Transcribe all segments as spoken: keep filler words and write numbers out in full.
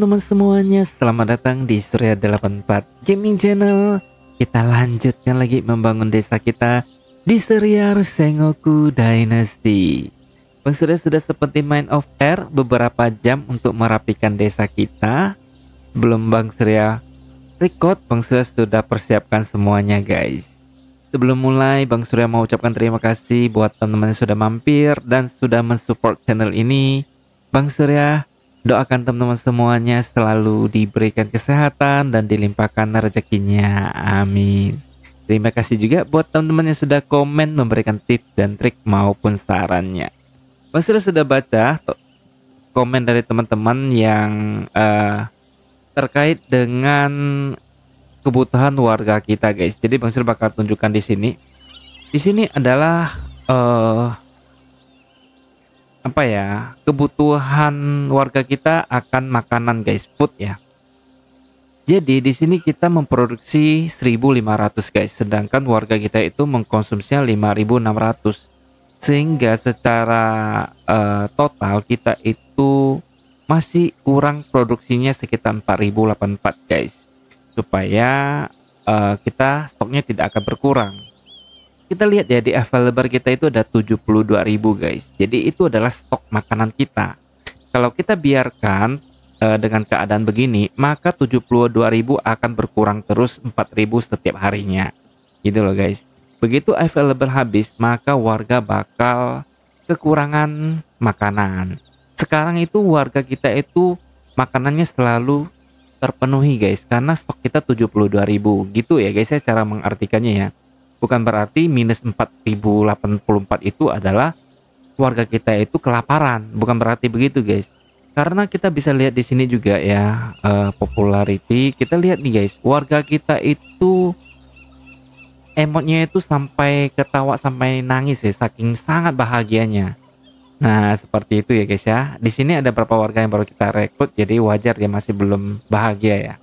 teman-teman semuanya, selamat datang di Surya delapan puluh empat Gaming Channel. Kita lanjutkan lagi membangun desa kita di serial Sengoku Dynasty. Bang Surya sudah seperti main off air beberapa jam untuk merapikan desa kita. Belum Bang Surya record, Bang Surya sudah persiapkan semuanya guys. Sebelum mulai, Bang Surya mau ucapkan terima kasih buat teman-teman yang sudah mampir dan sudah mensupport channel ini. Bang Surya doakan teman-teman semuanya selalu diberikan kesehatan dan dilimpahkan rezekinya. Amin. Terima kasih juga buat teman-teman yang sudah komen memberikan tips dan trik maupun sarannya. Bang Surya sudah baca komen dari teman-teman yang uh, terkait dengan kebutuhan warga kita, guys. Jadi Bang Surya bakal tunjukkan di sini. Di sini adalah uh, apa ya, kebutuhan warga kita akan makanan, guys, food ya. Jadi di sini kita memproduksi seribu lima ratus, guys, sedangkan warga kita itu mengkonsumsinya lima ribu enam ratus. Sehingga secara uh, total kita itu masih kurang produksinya sekitar empat ribu delapan puluh empat, guys. Supaya uh, kita stoknya tidak akan berkurang. Kita lihat ya, di available kita itu ada tujuh puluh dua ribu, guys. Jadi itu adalah stok makanan kita. Kalau kita biarkan uh, dengan keadaan begini, maka tujuh puluh dua ribu akan berkurang terus empat ribu setiap harinya. Gitu loh, guys. Begitu available habis, maka warga bakal kekurangan makanan. Sekarang itu warga kita itu makanannya selalu terpenuhi, guys, karena stok kita tujuh puluh dua ribu. Gitu ya, guys, ya, cara mengartikannya ya. Bukan berarti minus empat ribu delapan puluh empat itu adalah warga kita itu kelaparan. Bukan berarti begitu, guys. Karena kita bisa lihat di sini juga ya, uh, popularity. Kita lihat nih, guys, warga kita itu emotnya itu sampai ketawa sampai nangis ya, saking sangat bahagianya. Nah, seperti itu ya, guys, ya. Di sini ada beberapa warga yang baru kita rekrut, jadi wajar dia masih belum bahagia ya.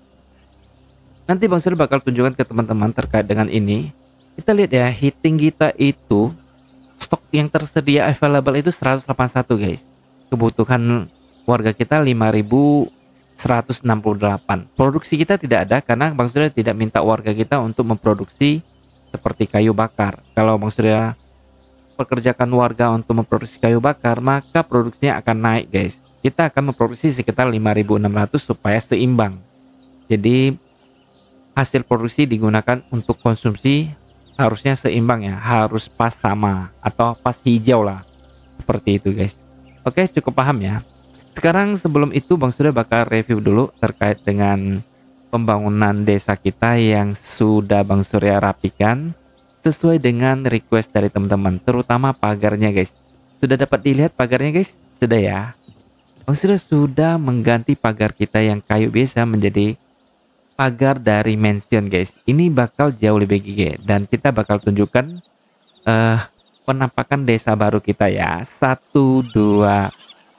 Nanti Bang Surya bakal tunjukkan ke teman-teman terkait dengan ini. Kita lihat ya, hitting kita itu stok yang tersedia available itu seratus delapan puluh satu, guys. Kebutuhan warga kita lima ribu seratus enam puluh delapan. Produksi kita tidak ada karena Bang Surya tidak minta warga kita untuk memproduksi seperti kayu bakar. Kalau Bang Surya pekerjakan warga untuk memproduksi kayu bakar, maka produksinya akan naik, guys. Kita akan memproduksi sekitar lima ribu enam ratus supaya seimbang. Jadi hasil produksi digunakan untuk konsumsi harusnya seimbang ya, harus pas sama atau pas hijau lah, seperti itu, guys. Oke, cukup paham ya. Sekarang sebelum itu Bang Surya bakal review dulu terkait dengan pembangunan desa kita yang sudah Bang Surya rapikan sesuai dengan request dari teman-teman, terutama pagarnya, guys. Sudah dapat dilihat pagarnya, guys? Sudah ya. Bang Surya sudah mengganti pagar kita yang kayu biasa menjadi pagar dari mansion, guys. Ini bakal jauh lebih gigih dan kita bakal tunjukkan uh, penampakan desa baru kita ya. Satu, dua,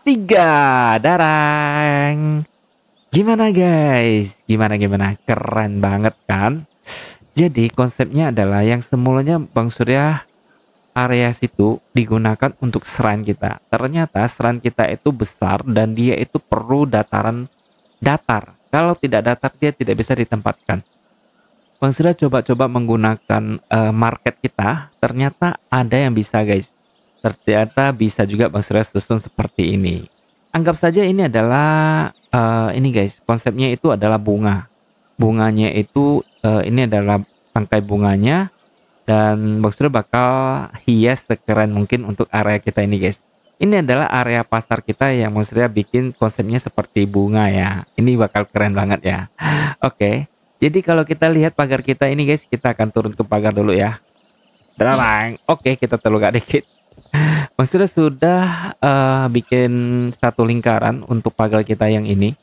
tiga, darang. Gimana, guys? Gimana gimana? Keren banget kan? Jadi konsepnya adalah yang semulanya Bang Surya area situ digunakan untuk shrine kita. Ternyata shrine kita itu besar dan dia itu perlu dataran datar. Kalau tidak datar dia tidak bisa ditempatkan. Bang Surya coba-coba menggunakan uh, market kita, ternyata ada yang bisa, guys. Ternyata bisa juga Bang Surya susun seperti ini. Anggap saja ini adalah uh, ini, guys, konsepnya itu adalah bunga. Bunganya itu uh, ini adalah tangkai bunganya dan Bang Surya bakal hias sekeren mungkin untuk area kita ini, guys. Ini adalah area pasar kita yang Bang Surya bikin konsepnya seperti bunga ya. Ini bakal keren banget ya. Oke, jadi kalau kita lihat pagar kita ini, guys, kita akan turun ke pagar dulu ya. Darang. Oke, kita terluka dikit. Bang Surya sudah uh, bikin satu lingkaran untuk pagar kita yang ini.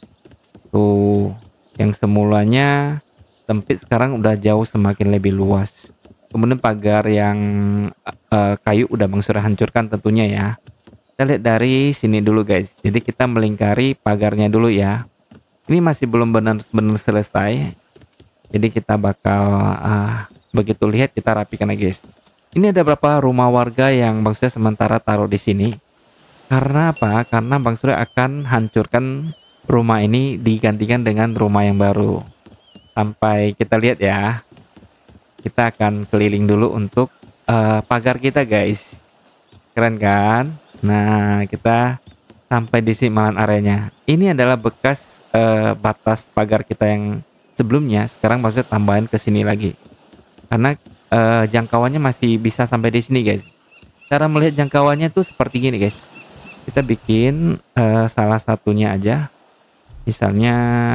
Tuh, yang semulanya sempit sekarang udah jauh semakin lebih luas. Kemudian pagar yang uh, kayu udah Bang Surya hancurkan tentunya ya. Kita lihat dari sini dulu, guys. Jadi kita melingkari pagarnya dulu ya. Ini masih belum benar-benar selesai. Jadi kita bakal uh, begitu lihat kita rapikan lagi, guys. Ini ada beberapa rumah warga yang Bang Surya sementara taruh di sini. Karena apa? Karena Bang Surya akan hancurkan rumah ini digantikan dengan rumah yang baru. Sampai kita lihat ya. Kita akan keliling dulu untuk uh, pagar kita guys. Keren kan? Nah, kita sampai di sini malahan areanya. Ini adalah bekas uh, batas pagar kita yang sebelumnya. Sekarang maksudnya tambahin ke sini lagi. Karena uh, jangkauannya masih bisa sampai di sini guys. Cara melihat jangkauannya tuh seperti gini guys. Kita bikin uh, salah satunya aja. Misalnya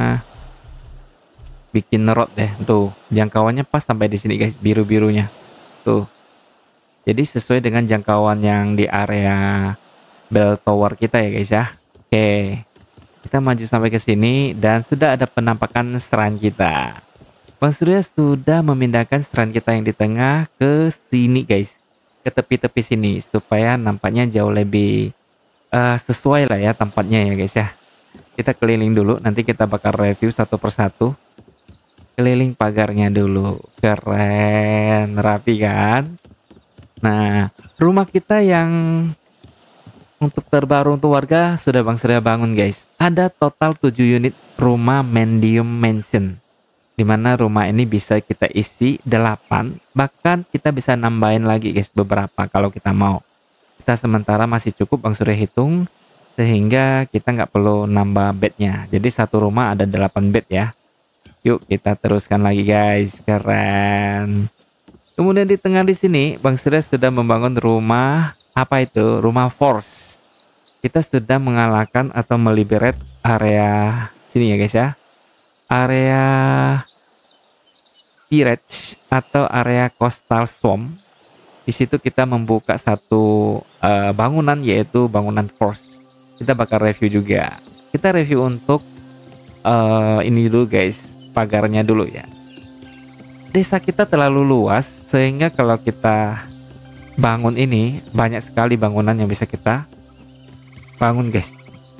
bikin road deh. Tuh, jangkauannya pas sampai di sini guys, biru-birunya. Tuh. Jadi sesuai dengan jangkauan yang di area bell tower kita ya guys ya. Oke. Kita maju sampai ke sini dan sudah ada penampakan seran kita. Bang Surya sudah memindahkan seran kita yang di tengah ke sini guys. Ke tepi-tepi sini supaya nampaknya jauh lebih uh, sesuai lah ya tempatnya ya guys ya. Kita keliling dulu, nanti kita bakal review satu persatu. Keliling pagarnya dulu. Keren, rapi kan? Nah, rumah kita yang untuk terbaru untuk warga sudah Bang Surya bangun guys. Ada total tujuh unit rumah medium mansion. Dimana rumah ini bisa kita isi delapan, bahkan kita bisa nambahin lagi guys beberapa kalau kita mau. Kita sementara masih cukup Bang Surya hitung, sehingga kita nggak perlu nambah bednya. Jadi satu rumah ada delapan bed ya. Yuk kita teruskan lagi guys, keren. Kemudian di tengah di sini Bang Surya sudah membangun rumah apa itu? Rumah force. Kita sudah mengalahkan atau meliberate area sini ya guys ya. Area pirates atau area coastal swamp. Di situ kita membuka satu uh, bangunan yaitu bangunan force. Kita bakal review juga. Kita review untuk uh, ini dulu guys, pagarnya dulu ya. Desa kita terlalu luas sehingga kalau kita bangun ini banyak sekali bangunan yang bisa kita bangun guys.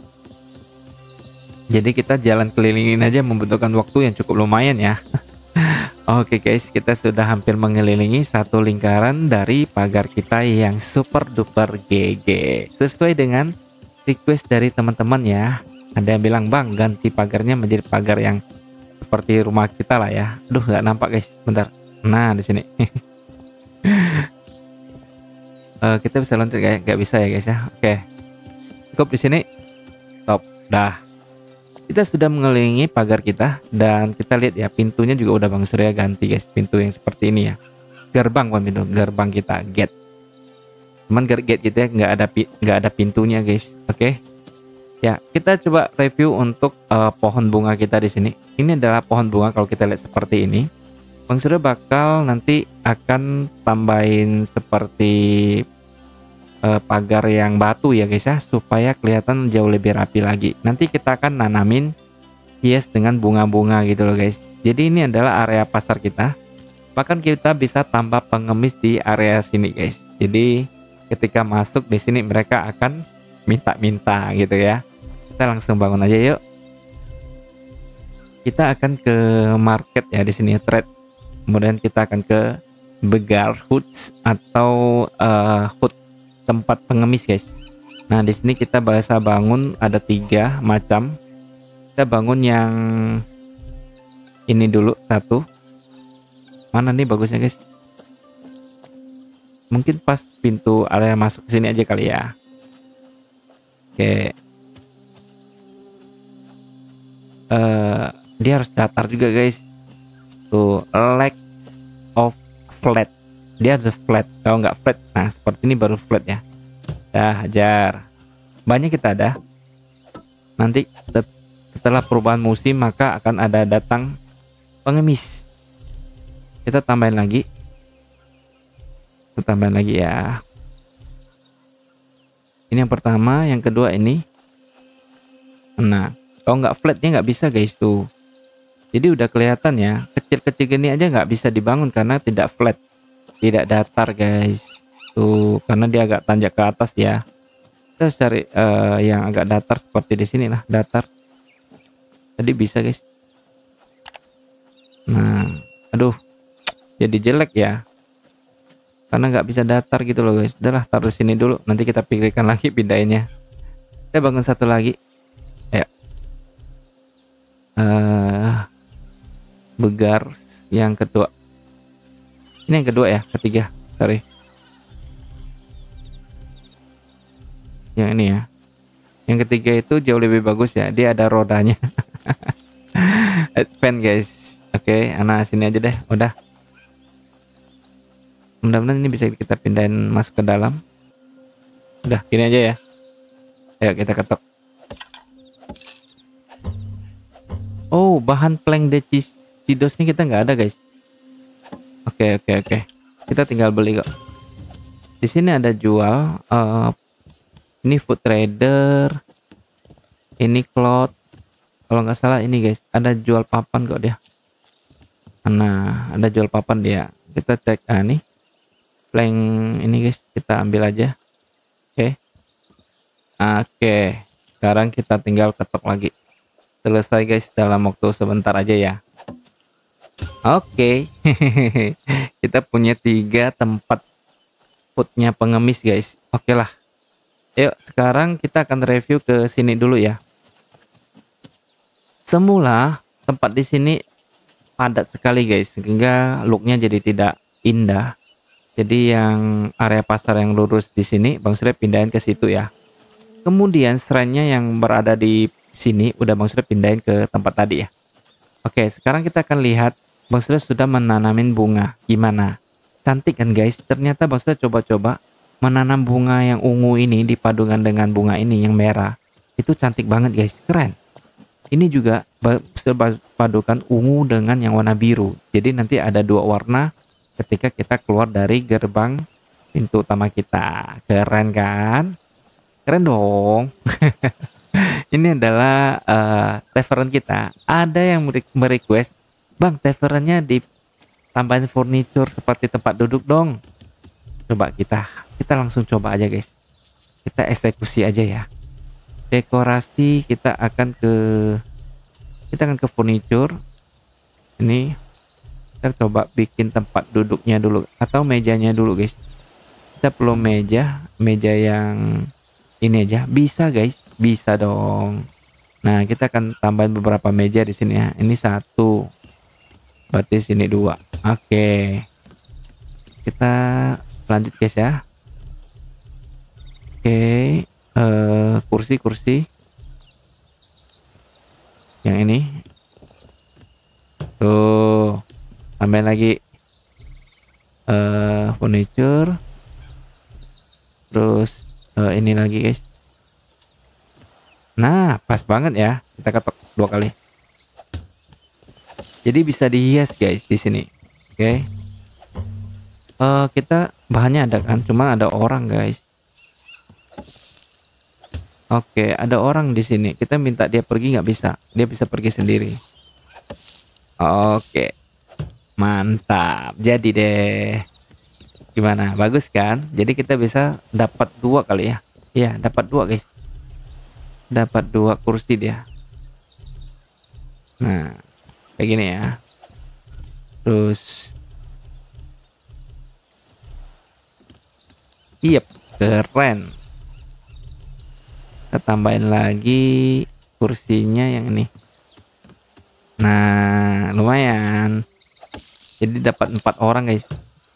Jadi kita jalan kelilingin aja membutuhkan waktu yang cukup lumayan ya. Oke guys, kita sudah hampir mengelilingi satu lingkaran dari pagar kita yang super duper G G. Sesuai dengan request dari teman-teman ya. Ada yang bilang, "Bang, ganti pagarnya menjadi pagar yang seperti rumah kita lah ya." Aduh, nggak nampak guys. Bentar. Nah, di sini. uh, kita bisa loncat kayak nggak bisa ya guys ya. Oke. Cukup di sini. Stop. Dah. Kita sudah mengelilingi pagar kita dan kita lihat ya pintunya juga udah Bang Surya ganti guys, pintu yang seperti ini ya. Gerbang bukan pintu, gerbang kita, gate. Cuman gate kita nggak ada nggak ada pintunya guys. Oke. Ya, kita coba review untuk uh, pohon bunga kita di sini. Ini adalah pohon bunga kalau kita lihat seperti ini. Bang Surya bakal nanti akan tambahin seperti Uh, pagar yang batu ya guys ya, supaya kelihatan jauh lebih rapi lagi. Nanti kita akan nanamin hias dengan bunga-bunga gitu loh guys. Jadi ini adalah area pasar kita. Bahkan kita bisa tambah pengemis di area sini guys. Jadi ketika masuk di sini mereka akan minta-minta gitu ya. Kita langsung bangun aja yuk. Kita akan ke market ya di sini trade. Kemudian kita akan ke Begar Hoods atau uh, Hood, tempat pengemis guys. Nah di sini kita bisa bangun ada tiga macam. Kita bangun yang ini dulu satu. Mana nih bagusnya guys? Mungkin pas pintu area masuk ke sini aja kali ya. Oke. Uh, dia harus datar juga guys. Tuh lack of flat. Dia harus flat, kalau nggak flat, nah seperti ini baru flat ya. Dah hajar. Banyak kita ada. Nanti setelah perubahan musim maka akan ada datang pengemis. Kita tambahin lagi. Kita tambahin lagi ya. Ini yang pertama, yang kedua ini. Nah, kalau nggak flat dia nggak bisa guys tuh. Jadi udah kelihatan ya, kecil-kecil gini aja nggak bisa dibangun karena tidak flat. Tidak datar guys tuh, karena dia agak tanjak ke atas ya. Kita harus cari uh, yang agak datar seperti di sini lah, datar. Tadi bisa guys. Nah, aduh, jadi jelek ya, karena nggak bisa datar gitu loh guys. Udahlah taruh sini dulu, nanti kita pikirkan lagi pindahinnya. Kita bangun satu lagi. Ayo. uh, Begar yang kedua. Ini yang kedua ya, ketiga, sorry. Yang ini ya. Yang ketiga itu jauh lebih bagus ya, dia ada rodanya. Advance guys. Oke, okay, anak sini aja deh, udah. Mudah-mudahan ini bisa kita pindahin masuk ke dalam. Udah, gini aja ya. Ayo kita ketok. Oh, bahan plank decidosnya kita nggak ada guys. Oke, okay, oke, okay, oke. Okay. Kita tinggal beli kok. Di sini ada jual. Uh, ini food trader. Ini cloth. Kalau nggak salah ini guys, ada jual papan kok dia. Nah, ada jual papan dia. Kita cek ah nih. Plank ini guys, kita ambil aja. Oke. Okay. Oke. Okay. Sekarang kita tinggal ketok lagi. Selesai guys dalam waktu sebentar aja ya. Oke. Okay. Kita punya tiga tempat foodnya pengemis guys. Oke okay lah. Yuk, sekarang kita akan review ke sini dulu ya. Semula tempat di sini padat sekali guys, sehingga looknya jadi tidak indah. Jadi yang area pasar yang lurus di sini, Bang Surya pindahin ke situ ya. Kemudian shrine-nya yang berada di sini, udah Bang Surya pindahin ke tempat tadi ya. Oke, sekarang kita akan lihat Bang Surya sudah menanamin bunga. Gimana? Cantik kan guys? Ternyata Bang Surya coba-coba menanam bunga yang ungu ini dipadukan dengan bunga ini yang merah. Itu cantik banget guys, keren. Ini juga padukan ungu dengan yang warna biru. Jadi nanti ada dua warna ketika kita keluar dari gerbang pintu utama kita. Keren kan? Keren dong. Ini adalah uh, tavern kita. Ada yang merequest, Bang, tavernnya ditambahin furniture seperti tempat duduk dong. Coba kita, kita langsung coba aja guys. Kita eksekusi aja ya. Dekorasi kita akan ke kita akan ke furniture. Ini kita coba bikin tempat duduknya dulu atau mejanya dulu guys. Kita perlu meja, meja yang ini aja. Bisa guys, bisa dong. Nah, kita akan tambahin beberapa meja di sini ya. Ini satu. Berarti sini dua. Oke. Kita lanjut guys ya. Oke. Uh, kursi-kursi yang ini tuh, tambahin lagi uh, furniture, terus uh, ini lagi guys. Nah, pas banget ya, kita ketok dua kali, jadi bisa dihias guys di sini. Oke, okay. uh, kita bahannya ada kan, cuman ada orang guys. Oke, ada orang di sini. Kita minta dia pergi nggak bisa. Dia bisa pergi sendiri. Oke, mantap. Jadi deh, gimana? Bagus kan? Jadi kita bisa dapat dua kali ya. Iya, dapat dua guys. Dapat dua kursi dia. Nah, kayak gini ya. Terus, iya, keren. Kita tambahin lagi kursinya yang ini. Nah, lumayan. Jadi dapat empat orang guys.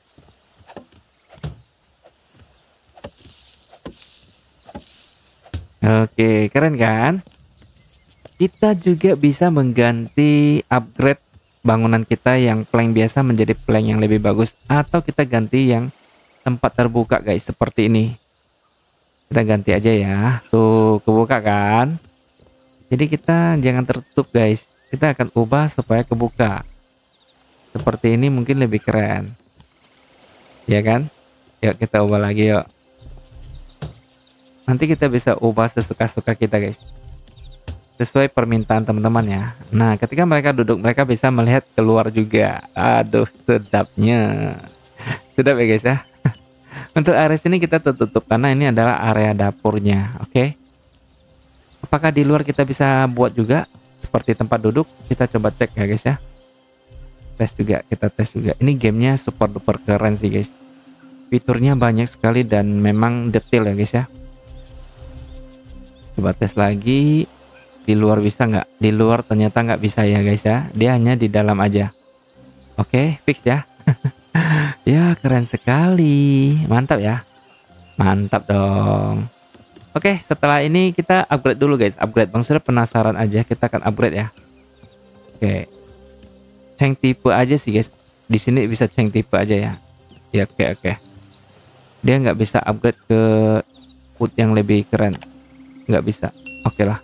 Oke, keren kan? Kita juga bisa mengganti upgrade bangunan kita yang plank biasa menjadi plank yang lebih bagus, atau kita ganti yang tempat terbuka guys, seperti ini. Kita ganti aja ya. Tuh, kebuka kan? Jadi kita jangan tertutup guys. Kita akan ubah supaya kebuka. Seperti ini mungkin lebih keren. Ya kan? Yuk kita ubah lagi yuk. Nanti kita bisa ubah sesuka-suka kita guys. Sesuai permintaan teman-teman ya. Nah, ketika mereka duduk, mereka bisa melihat keluar juga. Aduh, sedapnya. Sedap ya guys ya. Untuk area sini kita tutup karena ini adalah area dapurnya. Oke. Okay? Apakah di luar kita bisa buat juga seperti tempat duduk? Kita coba cek ya guys ya. Tes juga, kita tes juga. Ini gamenya super duper keren sih guys. Fiturnya banyak sekali dan memang detail ya guys ya. Coba tes lagi. di luar bisa nggak? Di luar ternyata nggak bisa ya guys ya. Dia hanya di dalam aja. Oke, fix ya. Ya, keren sekali. Mantap ya. Mantap dong. Oke, setelah ini kita upgrade dulu guys. Upgrade. Bang Surya penasaran aja. Kita akan upgrade ya. Oke. Change tipe aja sih guys. Di sini bisa change tipe aja ya. Ya, oke oke. Dia nggak bisa upgrade ke food yang lebih keren. Nggak bisa. Oke lah.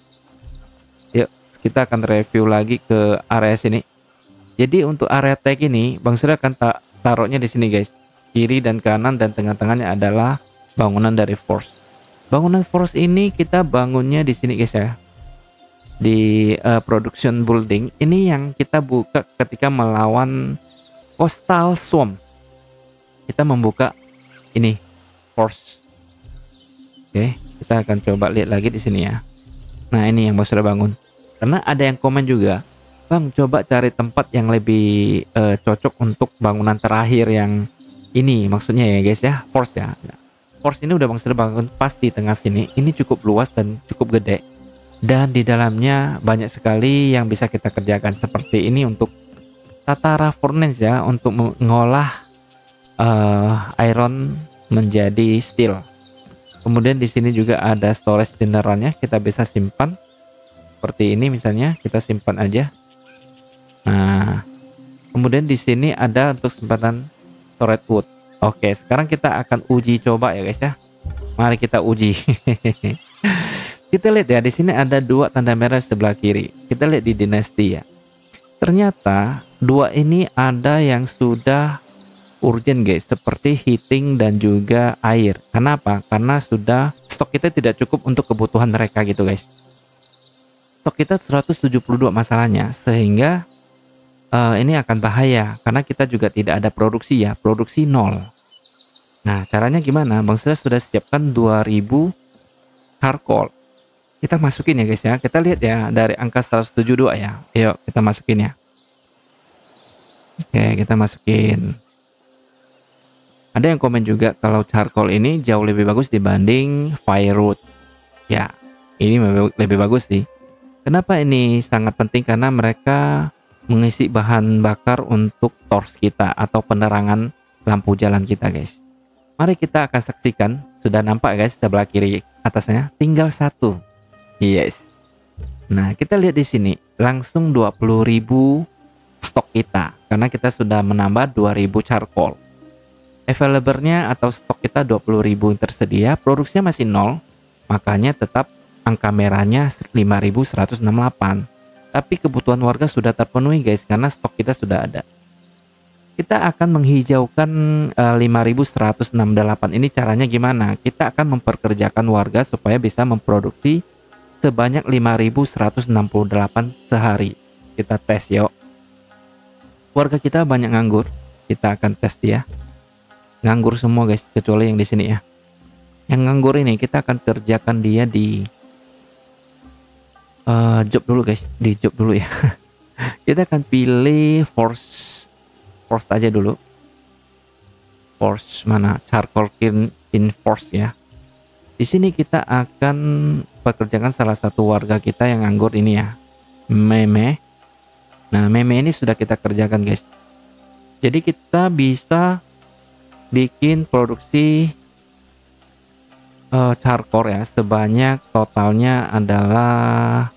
Yuk, kita akan review lagi ke area sini. Jadi untuk area tag ini, Bang Surya akan ta taruhnya di sini guys. Kiri dan kanan dan tengah-tengahnya adalah bangunan dari force. Bangunan force ini kita bangunnya di sini guys ya. Di uh, production building ini yang kita buka ketika melawan coastal swamp. Kita membuka ini force. Oke, kita akan coba lihat lagi di sini ya. Nah, ini yang Bang sudah bangun. Karena ada yang komen juga, Bang coba cari tempat yang lebih uh, cocok untuk bangunan terakhir yang ini, maksudnya ya guys ya, force ya. Nah, force ini udah Bang sudah bangun pas di tengah sini. Ini cukup luas dan cukup gede. Dan di dalamnya banyak sekali yang bisa kita kerjakan seperti ini untuk Tatara furnace ya, untuk mengolah uh, iron menjadi steel. Kemudian di sini juga ada storage dinnerannya, kita bisa simpan seperti ini misalnya, kita simpan aja. Nah, kemudian di sini ada untuk simpanan storage wood. Oke, sekarang kita akan uji coba ya guys ya. Mari kita uji. Kita lihat ya, di sini ada dua tanda merah sebelah kiri. Kita lihat di dinasti ya. Ternyata dua ini ada yang sudah urgent guys, seperti heating dan juga air. Kenapa? Karena sudah stok kita tidak cukup untuk kebutuhan mereka gitu guys. Stok kita seratus tujuh puluh dua masalahnya, sehingga uh, ini akan bahaya karena kita juga tidak ada produksi ya, produksi nol. Nah, caranya gimana? Bang Surya sudah siapkan dua ribu charcoal. Kita masukin ya guys ya. Kita lihat ya dari angka seratus tujuh puluh dua ya. Yuk kita masukin ya. Oke, kita masukin. Ada yang komen juga kalau charcoal ini jauh lebih bagus dibanding firewood. Ya, ini lebih bagus sih. Kenapa ini sangat penting? Karena mereka mengisi bahan bakar untuk torch kita atau penerangan lampu jalan kita guys. Mari kita akan saksikan. Sudah nampak guys sebelah kiri atasnya. Tinggal satu. Yes. Nah, kita lihat di sini langsung dua puluh ribu stok kita karena kita sudah menambah dua ribu charcoal. Available-nya atau stok kita dua puluh ribu yang tersedia, produksinya masih nol, makanya tetap angka merahnya lima ribu seratus enam puluh delapan. Tapi kebutuhan warga sudah terpenuhi guys karena stok kita sudah ada. Kita akan menghijaukan uh, lima ribu seratus enam puluh delapan. Ini caranya gimana? Kita akan memperkerjakan warga supaya bisa memproduksi sebanyak lima ribu seratus enam puluh delapan sehari. Kita tes yuk. Warga kita banyak nganggur. Kita akan tes dia. Nganggur semua guys, kecuali yang di sini ya. Yang nganggur ini kita akan kerjakan dia di uh, job dulu guys, di job dulu ya. Kita akan pilih force, force aja dulu. Force mana? Charcoal in, in force ya. Di sini kita akan pekerjakan salah satu warga kita yang nganggur ini ya, Meme. Nah, Meme ini sudah kita kerjakan guys. Jadi kita bisa bikin produksi uh, charcoal ya, sebanyak totalnya adalah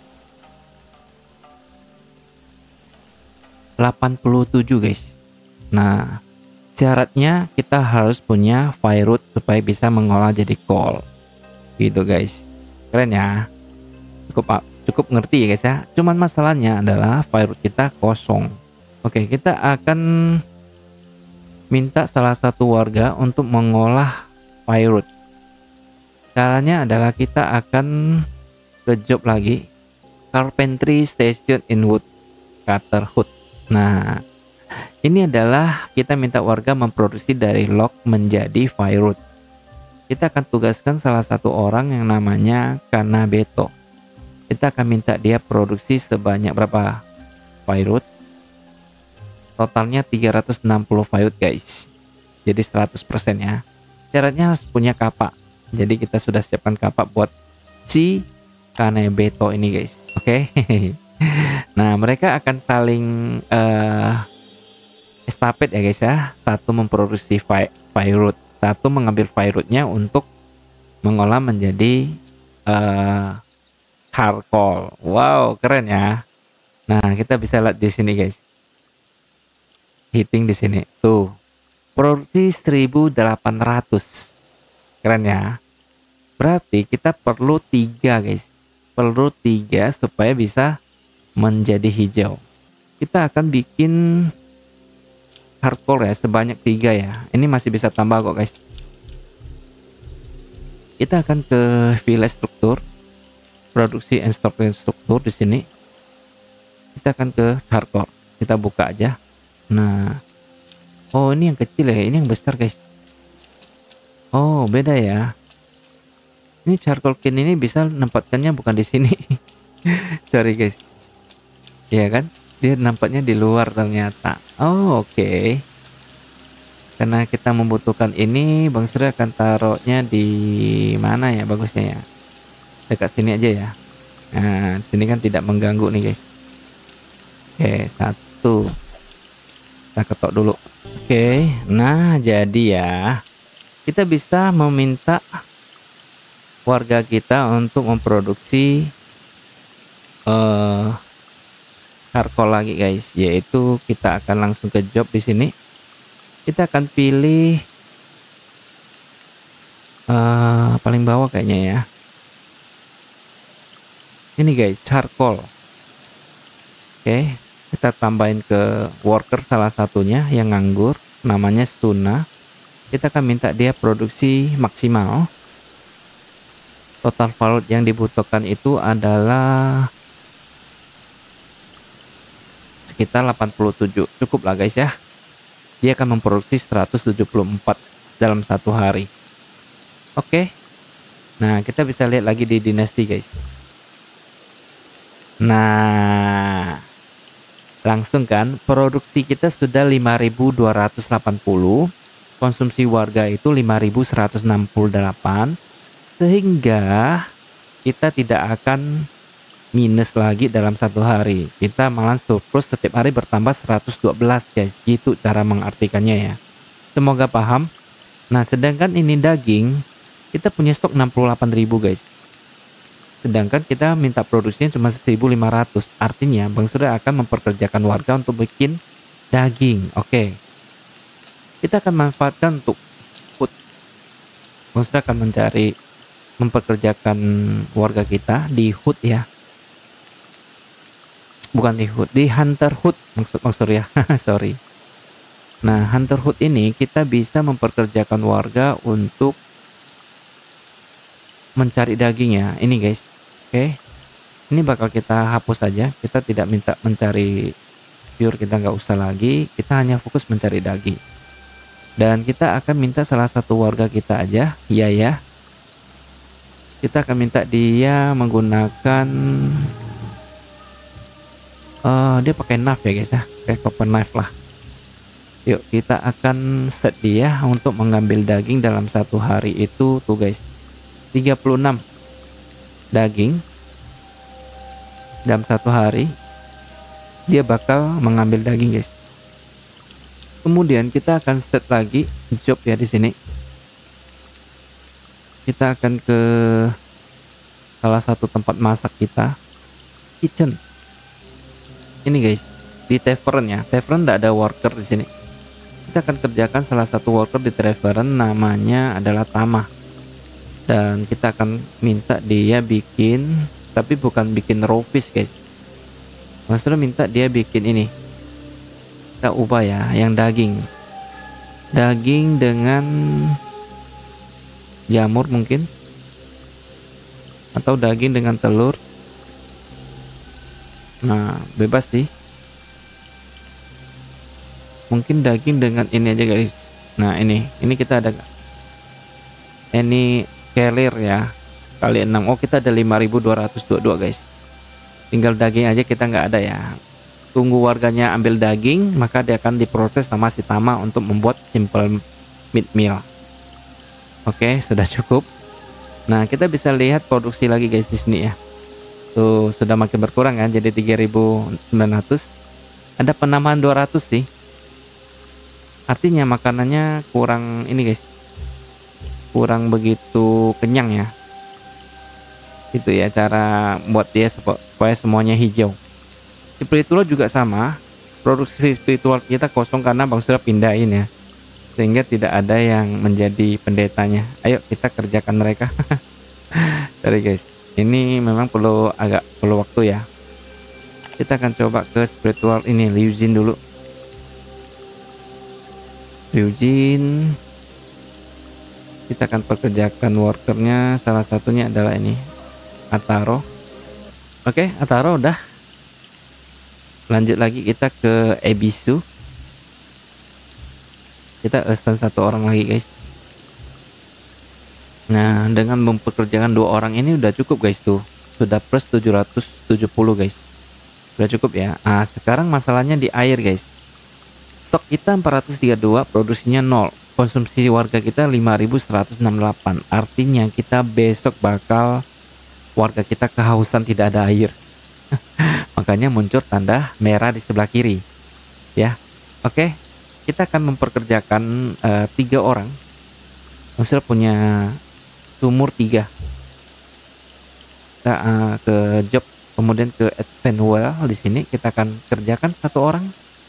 delapan puluh tujuh guys. Nah, syaratnya kita harus punya firewood supaya bisa mengolah jadi coal gitu guys. Keren ya, cukup cukup ngerti ya guys ya. Cuman masalahnya adalah firewood kita kosong. Oke, kita akan minta salah satu warga untuk mengolah firewood. Caranya adalah kita akan ke job lagi, carpentry station in wood cutter hood. Nah, ini adalah kita minta warga memproduksi dari log menjadi firewood. Kita akan tugaskan salah satu orang yang namanya Kanabeto. Kita akan minta dia produksi sebanyak berapa firewood? Totalnya tiga ratus enam puluh firewood guys. Jadi seratus persen ya. Syaratnya harus punya kapak. Jadi kita sudah siapkan kapak buat si Kanebeto ini guys. Oke. Nah, mereka akan saling uh, estafet ya guys ya. Satu memproduksi Firut, satu mengambil Firutnya untuk mengolah menjadi uh, charcoal. Wow, keren ya. Nah, kita bisa lihat di sini guys. Heating di sini. Tuh. Produksi seribu delapan ratus. Keren ya. Berarti kita perlu tiga guys. Perlu tiga supaya bisa menjadi hijau. Kita akan bikin charcoal ya sebanyak tiga ya. Ini masih bisa tambah kok guys. Kita akan ke village struktur, produksi and storage struktur di sini. Kita akan ke charcoal. Kita buka aja. Nah, oh ini yang kecil ya, ini yang besar guys. Oh beda ya. Ini charcoal can ini bisa nempatkannya bukan di sini. Sorry guys. Ya kan? Dia nampaknya di luar ternyata. Oh oke. Okay. Karena kita membutuhkan ini, Bang Surya akan taruhnya di mana ya bagusnya ya? Dekat sini aja ya. Nah, sini kan tidak mengganggu nih guys. Oke, satu. Kita ketok dulu. Oke, nah jadi ya. Kita bisa meminta warga kita untuk memproduksi uh, charcoal lagi guys. Yaitu kita akan langsung ke job di sini. Kita akan pilih uh, paling bawah kayaknya ya. Ini guys, charcoal. Oke, kita tambahin ke worker salah satunya yang nganggur, namanya Suna. Kita akan minta dia produksi maksimal. Total valut yang dibutuhkan itu adalah sekitar delapan puluh tujuh. Cukup lah guys ya. Dia akan memproduksi seratus tujuh puluh empat dalam satu hari. Oke. Nah, kita bisa lihat lagi di dinasti guys. Nah, langsung kan produksi kita sudah lima ribu dua ratus delapan puluh, konsumsi warga itu lima ribu seratus enam puluh delapan, sehingga kita tidak akan minus lagi dalam satu hari. Kita malah surplus setiap hari bertambah seratus dua belas guys. Gitu cara mengartikannya ya. Semoga paham. Nah, sedangkan ini daging, kita punya stok enam puluh delapan ribu guys. Sedangkan kita minta produksinya cuma seribu lima ratus. Artinya Bang Surya akan memperkerjakan warga untuk bikin daging. Oke. Kita akan manfaatkan untuk food. Bang Surya akan mencari memperkerjakan warga kita di hood ya. Bukan di hood, di hunter hood maksud maksud ya. Sorry. Nah, hunter hood ini kita bisa memperkerjakan warga untuk mencari daging ya. Ini guys. Oke. Ini bakal kita hapus saja. Kita tidak minta mencari pure, kita nggak usah lagi. Kita hanya fokus mencari daging. Dan kita akan minta salah satu warga kita aja, ya ya. Kita akan minta dia menggunakan Uh, dia pakai knife ya guys ya, kayak copper knife lah. Yuk kita akan set dia untuk mengambil daging dalam satu hari itu tuh guys, tiga puluh enam daging dalam satu hari. Dia bakal mengambil daging guys. Kemudian kita akan set lagi job ya di sini. Kita akan ke salah satu tempat masak kita, kitchen. Ini guys, di tavern ya. Tavern tidak ada worker di sini. Kita akan kerjakan salah satu worker di tavern, namanya adalah Tama. Dan kita akan minta dia bikin, tapi bukan bikin raw fish guys. Maksudnya minta dia bikin ini. Kita ubah ya, yang daging. Daging dengan jamur mungkin. Atau daging dengan telur. Nah, bebas sih. Mungkin daging dengan ini aja guys. Nah, ini. Ini kita ada. Ini carrier ya. Kali enam. Oh, kita ada lima ribu dua ratus dua puluh dua guys. Tinggal daging aja kita nggak ada ya. Tunggu warganya ambil daging, maka dia akan diproses sama si Tama untuk membuat simple meat meal. Oke, sudah cukup. Nah, kita bisa lihat produksi lagi guys di sini ya. Tuh sudah makin berkurang kan, jadi tiga ribu sembilan ratus. Ada penambahan dua ratus sih. Artinya makanannya kurang ini guys, kurang begitu kenyang ya. Itu ya cara buat dia supaya semuanya hijau. Spiritual juga sama, produksi spiritual kita kosong karena Bang Surya pindahin ya, sehingga tidak ada yang menjadi pendetanya. Ayo kita kerjakan mereka. Sorry guys, ini memang perlu agak perlu waktu ya. Kita akan coba ke spiritual ini, Liu Jin dulu. Liu Jin, kita akan pekerjakan workernya, salah satunya adalah ini Ataro. Oke, Ataro udah. Lanjut lagi kita ke Ebisu. Kita assign satu orang lagi guys. Nah, dengan mempekerjakan dua orang ini udah cukup guys tuh. Sudah plus tujuh ratus tujuh puluh guys. Udah cukup ya. Nah, sekarang masalahnya di air guys. Stok kita empat ratus tiga puluh dua, produksinya nol. Konsumsi warga kita lima ribu seratus enam puluh delapan. Artinya kita besok bakal warga kita kehausan, tidak ada air. Makanya muncul tanda merah di sebelah kiri. Ya. Oke. Kita akan memperkerjakan uh, tiga orang. Maksudnya punya sumur tiga. Kita uh, ke job, kemudian ke advance well di sini kita akan kerjakan satu orang.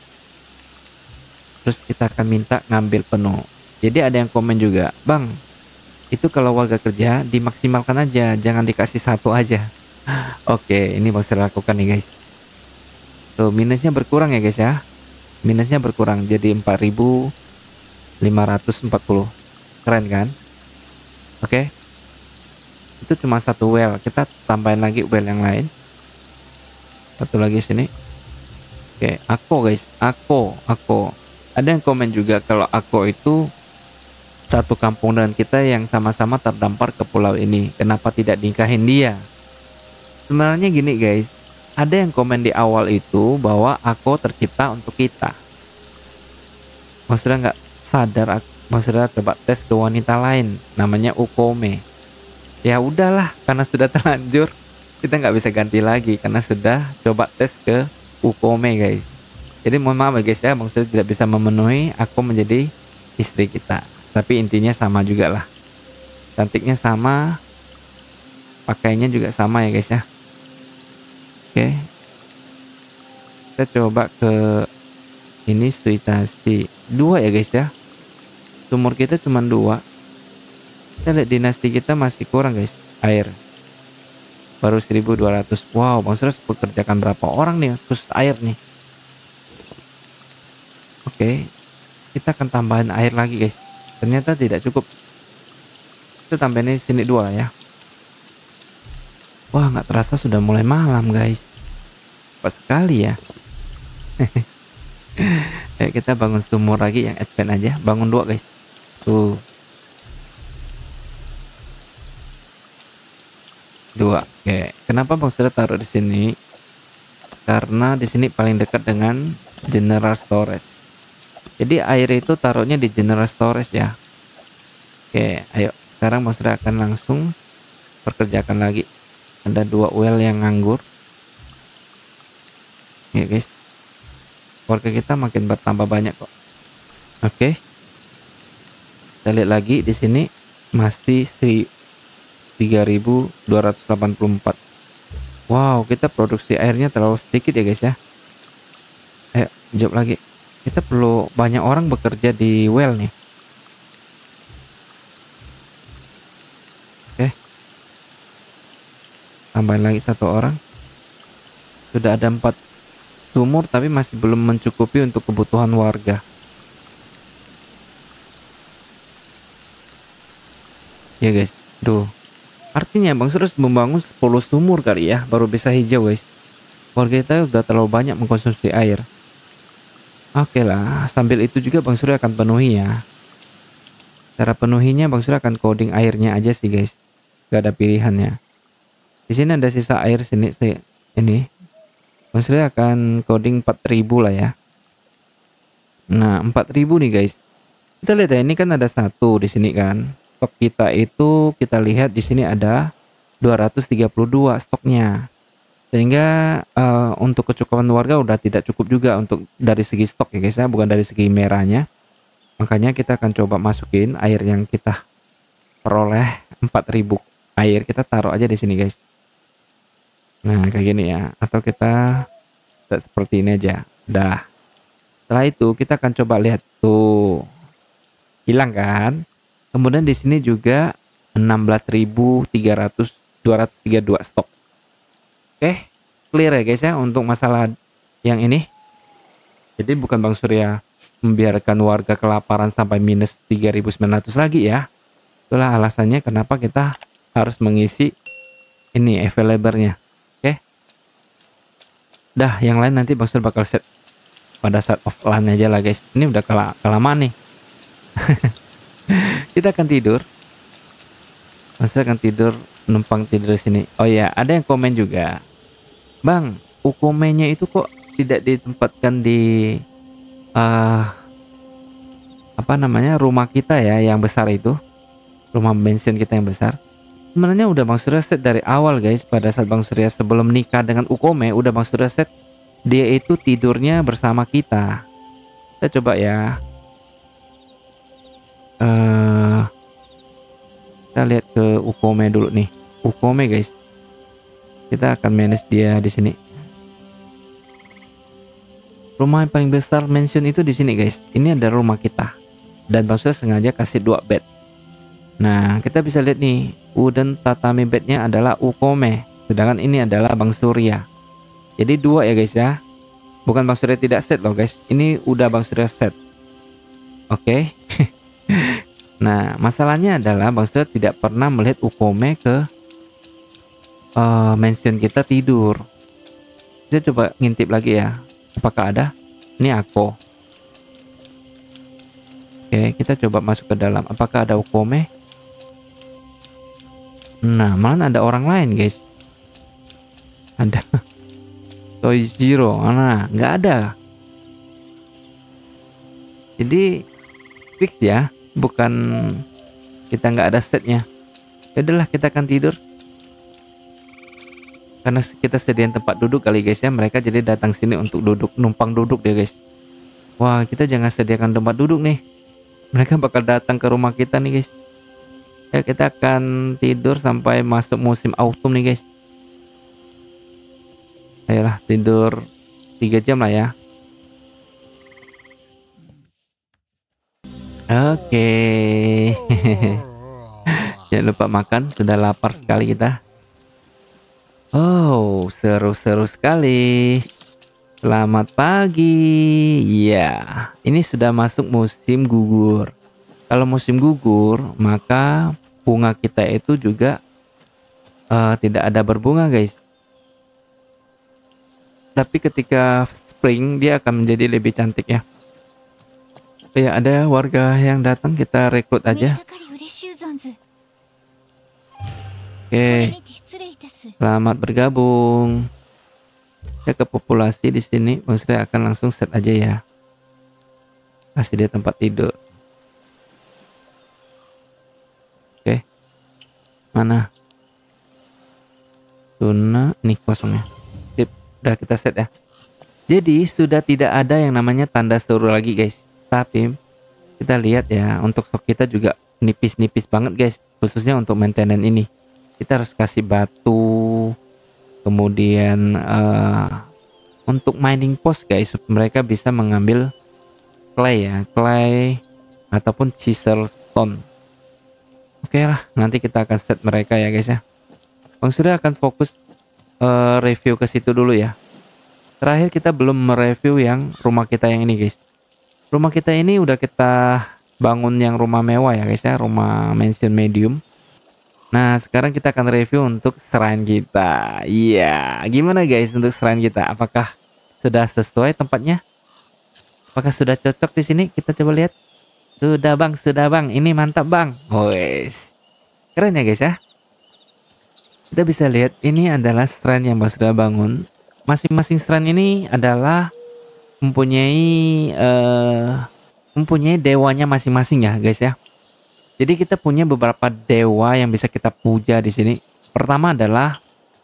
Terus kita akan minta ngambil penuh. Jadi ada yang komen juga, Bang, itu kalau warga kerja dimaksimalkan aja, jangan dikasih satu aja. Oke, ini Bang Surya lakukan nih guys. Tuh minusnya berkurang ya guys ya. Minusnya berkurang jadi empat ribu lima ratus empat puluh. Keren kan? Oke. Itu cuma satu well, kita tambahin lagi well yang lain. Satu lagi sini. Oke, Ako guys, Ako, Ako. Ada yang komen juga kalau Ako itu satu kampung dengan kita yang sama-sama terdampar ke pulau ini. Kenapa tidak nikahin dia? Sebenarnya gini guys, ada yang komen di awal itu bahwa Ako tercipta untuk kita. Maksudnya nggak sadar, maksudnya coba tes ke wanita lain, namanya Ukome. Ya udahlah, karena sudah terlanjur, kita nggak bisa ganti lagi karena sudah coba tes ke Ukome guys. Jadi mohon maaf ya guys ya, Bang Surya tidak bisa memenuhi Ako menjadi istri kita. Tapi intinya sama juga lah. Cantiknya sama, pakainya juga sama ya guys ya. Oke. Kita coba ke ini suitasi dua ya guys ya. Sumur kita cuma dua. Kita lihat dinasti kita masih kurang guys, air. Baru seribu dua ratus. Wow, Bang Surya pekerjakan berapa orang nih khusus air nih. Oke. Kita akan tambahin air lagi guys. Ternyata tidak cukup. Kita tambahin di sini dua ya. Wah, nggak terasa sudah mulai malam guys. Cepat sekali ya. Ayo kita bangun sumur lagi yang advance aja. Bangun dua guys. Tuh. Dua. Oke. Kenapa Bang Surya taruh di sini? Karena di sini paling dekat dengan general storage. Jadi air itu taruhnya di general storage ya. Oke, ayo. Sekarang Bang Surya akan langsung perkerjakan lagi. Ada dua well yang nganggur. Ya guys. Warga kita makin bertambah banyak kok. Oke. Kita lihat lagi di sini masih tiga ribu dua ratus delapan puluh empat. Wow, kita produksi airnya terlalu sedikit ya guys ya. Ayo, job lagi. Kita perlu banyak orang bekerja di well nih. Oke. Tambahin lagi satu orang. Sudah ada empat sumur tapi masih belum mencukupi untuk kebutuhan warga. Ya guys, tuh. Artinya Bang Surya membangun sepuluh sumur kali ya baru bisa hijau guys. Warga kita udah terlalu banyak mengkonsumsi air. Oke lah, sambil itu juga Bang Surya akan penuhi ya. Cara penuhinya Bang Surya akan coding airnya aja sih guys. Gak ada pilihannya. Di sini ada sisa air sini saya ini. Bang Surya akan coding empat ribu lah ya. Nah, empat ribu nih guys. Kita lihat ya, ini kan ada satu di sini kan. Stok kita itu kita lihat di sini ada dua ratus tiga puluh dua stoknya. Sehingga uh, untuk kecukupan warga udah tidak cukup juga untuk dari segi stok ya guys ya, bukan dari segi merahnya. Makanya kita akan coba masukin air yang kita peroleh empat ribu air, kita taruh aja di sini guys. Nah kayak gini ya, atau kita seperti ini aja. Dah. Setelah itu kita akan coba lihat tuh, hilang kan? Kemudian di sini juga enam belas ribu tiga ratus dua ratus tiga puluh dua stok. Oke, clear ya guys ya untuk masalah yang ini. Jadi bukan Bang Surya membiarkan warga kelaparan sampai minus tiga ribu sembilan ratus lagi ya. Itulah alasannya kenapa kita harus mengisi ini available-nya. Oke. Dah, yang lain nanti Bang Surya bakal set pada saat offline aja lah guys. Ini udah kela kelamaan nih. Kita akan tidur. Bang Surya akan tidur, numpang tidur di sini. Oh ya, ada yang komen juga. Bang, Ukome-nya itu kok tidak ditempatkan di uh, apa namanya rumah kita ya yang besar itu, rumah pensiun kita yang besar. Sebenarnya udah Bang Surya set dari awal guys. Pada saat Bang Surya sebelum nikah dengan Ukome, udah Bang Surya set dia itu tidurnya bersama kita. Kita coba ya. Uh, kita lihat ke Ukome dulu nih. Ukome guys. Kita akan manage dia di sini. Rumah yang paling besar mansion itu di sini guys. Ini ada rumah kita. Dan Bang Surya sengaja kasih dua bed. Nah, kita bisa lihat nih, wooden tatami bednya adalah Ukome. Sedangkan ini adalah Bang Surya. Jadi dua ya guys ya. Bukan Bang Surya tidak set loh guys. Ini udah Bang Surya set. Oke. Okay. Nah, masalahnya adalah Bang Surya tidak pernah melihat Ukome ke Uh, mention kita tidur. Kita coba ngintip lagi ya. Apakah ada? Ini aku. Oke, kita coba masuk ke dalam. Apakah ada Ukome? Nah, malah ada orang lain guys. Ada Toy Zero. Nah, nggak ada. Jadi fix ya. Bukan kita nggak ada setnya. Yaudah, kita akan tidur. Karena kita sediain tempat duduk kali guys ya, mereka jadi datang sini untuk duduk, numpang duduk ya guys. Wah, kita jangan sediakan tempat duduk nih. Mereka bakal datang ke rumah kita nih guys. Ya, kita akan tidur sampai masuk musim autumn nih guys. Ayolah, tidur tiga jam lah ya. Oke. Jangan lupa makan, sudah lapar sekali kita. Oh, seru-seru sekali. Selamat pagi. Ya, ini sudah masuk musim gugur. Kalau musim gugur, maka bunga kita itu juga uh, tidak ada berbunga, guys. Tapi ketika spring, dia akan menjadi lebih cantik ya. Ya, ada warga yang datang, kita rekrut aja. Oke. Selamat bergabung. Ya, ke populasi di sini, maksudnya akan langsung set aja ya. Kasih dia tempat tidur. Oke. Mana? Tuna, nih kosongnya. Sip, udah kita set ya. Jadi sudah tidak ada yang namanya tanda seru lagi guys. Tapi kita lihat ya, untuk stok kita juga nipis-nipis banget guys. Khususnya untuk maintenance ini. Kita harus kasih batu, kemudian uh, untuk mining post guys, mereka bisa mengambil clay ya, clay ataupun chisel stone. Oke lah, nanti kita akan set mereka ya guys ya. Bang Surya akan fokus uh, review ke situ dulu ya. Terakhir kita belum mereview yang rumah kita yang ini guys. Rumah kita ini udah kita bangun yang rumah mewah ya guys ya, rumah mansion medium. Nah, sekarang kita akan review untuk shrine kita. Iya, gimana guys untuk shrine kita? Apakah sudah sesuai tempatnya? Apakah sudah cocok di sini? Kita coba lihat. Sudah bang, sudah bang. Ini mantap bang. Wes, keren ya guys ya. Kita bisa lihat ini adalah shrine yang sudah bangun. Masing-masing shrine ini adalah mempunyai uh, mempunyai dewanya masing-masing ya guys ya. Jadi kita punya beberapa dewa yang bisa kita puja di sini. Pertama adalah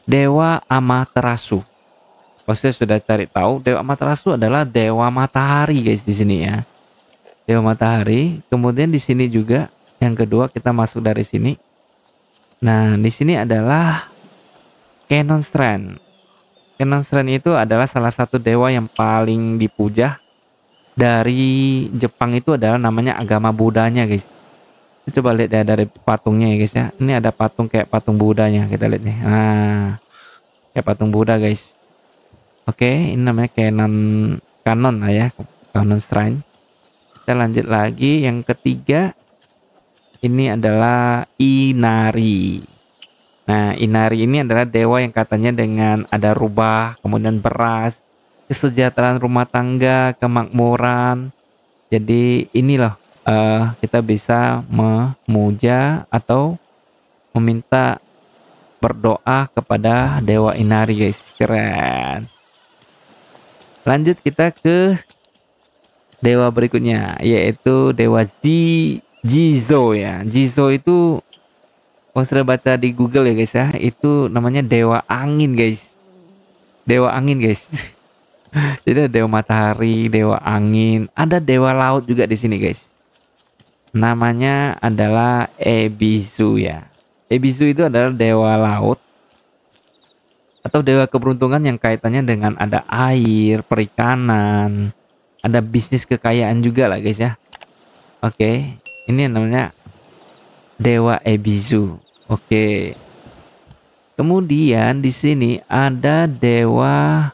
Dewa Amaterasu. Pasti sudah cari tahu, Dewa Amaterasu adalah dewa matahari guys di sini ya. Dewa matahari. Kemudian di sini juga yang kedua kita masuk dari sini. Nah, di sini adalah Kennonstrand. Kennonstrand itu adalah salah satu dewa yang paling dipuja dari Jepang, itu adalah namanya agama Budanya guys. Coba lihat ya dari patungnya ya guys ya. Ini ada patung kayak patung Budanya, kita lihat nih. Nah, kayak patung Buddha guys. Oke, ini namanya Canon Canon lah ya, Kennonstrand. Kita lanjut lagi yang ketiga. Ini adalah Inari. Nah, Inari ini adalah dewa yang katanya dengan ada rubah, kemudian beras, kesejahteraan rumah tangga, kemakmuran. Jadi inilah uh, kita bisa memuja atau meminta berdoa kepada dewa Inari guys. Keren. Lanjut kita ke dewa berikutnya, yaitu dewa Ji Jizo ya. Jizo itu kalau sudah baca di Google ya guys ya, itu namanya dewa angin guys. Dewa angin guys. Jadi ada dewa matahari, dewa angin, ada dewa laut juga di sini guys. Namanya adalah Ebisu ya. Ebisu itu adalah dewa laut atau dewa keberuntungan yang kaitannya dengan ada air, perikanan, ada bisnis kekayaan juga lah guys ya. Oke, ini namanya dewa Ebisu. Oke. Kemudian di sini ada dewa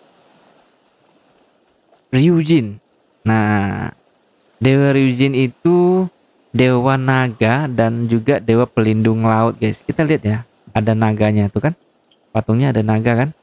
Ryujin. Nah, dewa Ryujin itu dewa naga dan juga dewa pelindung laut guys. Kita lihat ya, ada naganya tuh kan, patungnya ada naga kan.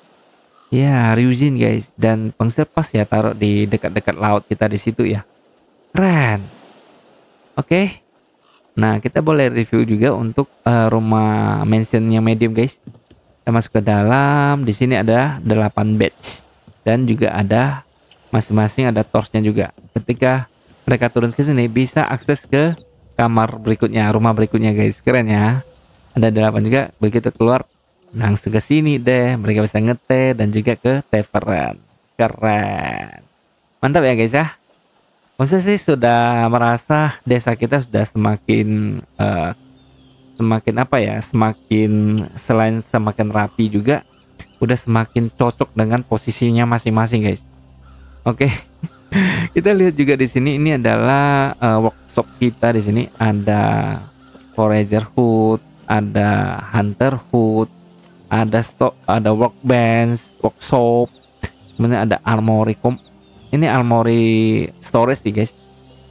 Ya, Ryujin guys, dan pengser pas ya taruh di dekat-dekat laut kita di situ ya. Keren. Oke. Nah, kita boleh review juga untuk uh, rumah mansion yang medium guys. Kita masuk ke dalam. Di sini ada delapan badge dan juga ada masing-masing ada torchnya juga. Ketika mereka turun ke sini bisa akses ke kamar berikutnya, rumah berikutnya guys. Keren ya. Ada delapan juga. Begitu keluar langsung ke sini deh. Mereka bisa ngeteh dan juga ke tavern. Keren. Mantap ya guys ya. Maksudnya sih sudah merasa desa kita sudah semakin uh, semakin apa ya, semakin selain semakin rapi juga udah semakin cocok dengan posisinya masing-masing guys. Oke. Kita lihat juga di sini ini adalah uh, workshop kita. Di sini ada forager hood, ada hunter hood, ada stock, ada workbench, workshop, kemudian ada armory kom. Ini armory storage sih guys.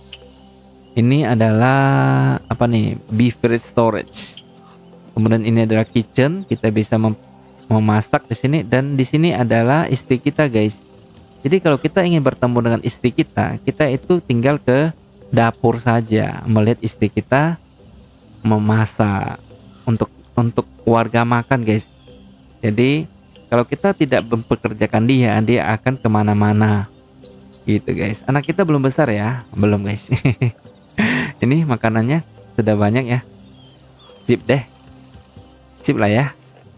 Ini adalah apa nih? Beverage storage. Kemudian ini adalah kitchen, kita bisa mem memasak di sini, dan di sini adalah istri kita guys. Jadi kalau kita ingin bertemu dengan istri kita, kita itu tinggal ke dapur saja, melihat istri kita memasak untuk untuk warga makan guys. Jadi kalau kita tidak mempekerjakan dia, dia akan kemana-mana gitu guys. Anak kita belum besar ya, belum guys. Ini makanannya sudah banyak ya. Sip deh, sip lah ya.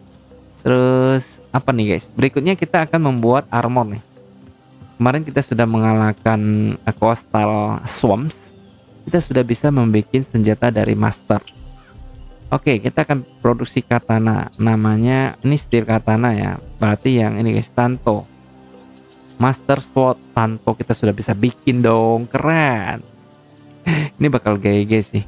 Terus apa nih guys? Berikutnya kita akan membuat armor nih. Kemarin kita sudah mengalahkan coastal swamps. Kita sudah bisa membuat senjata dari master. Oke, kita akan produksi katana. Namanya ini steel katana ya. Berarti yang ini guys, Tanto. Master Sword Tanto kita sudah bisa bikin dong. Keren. Ini bakal gaya guys sih.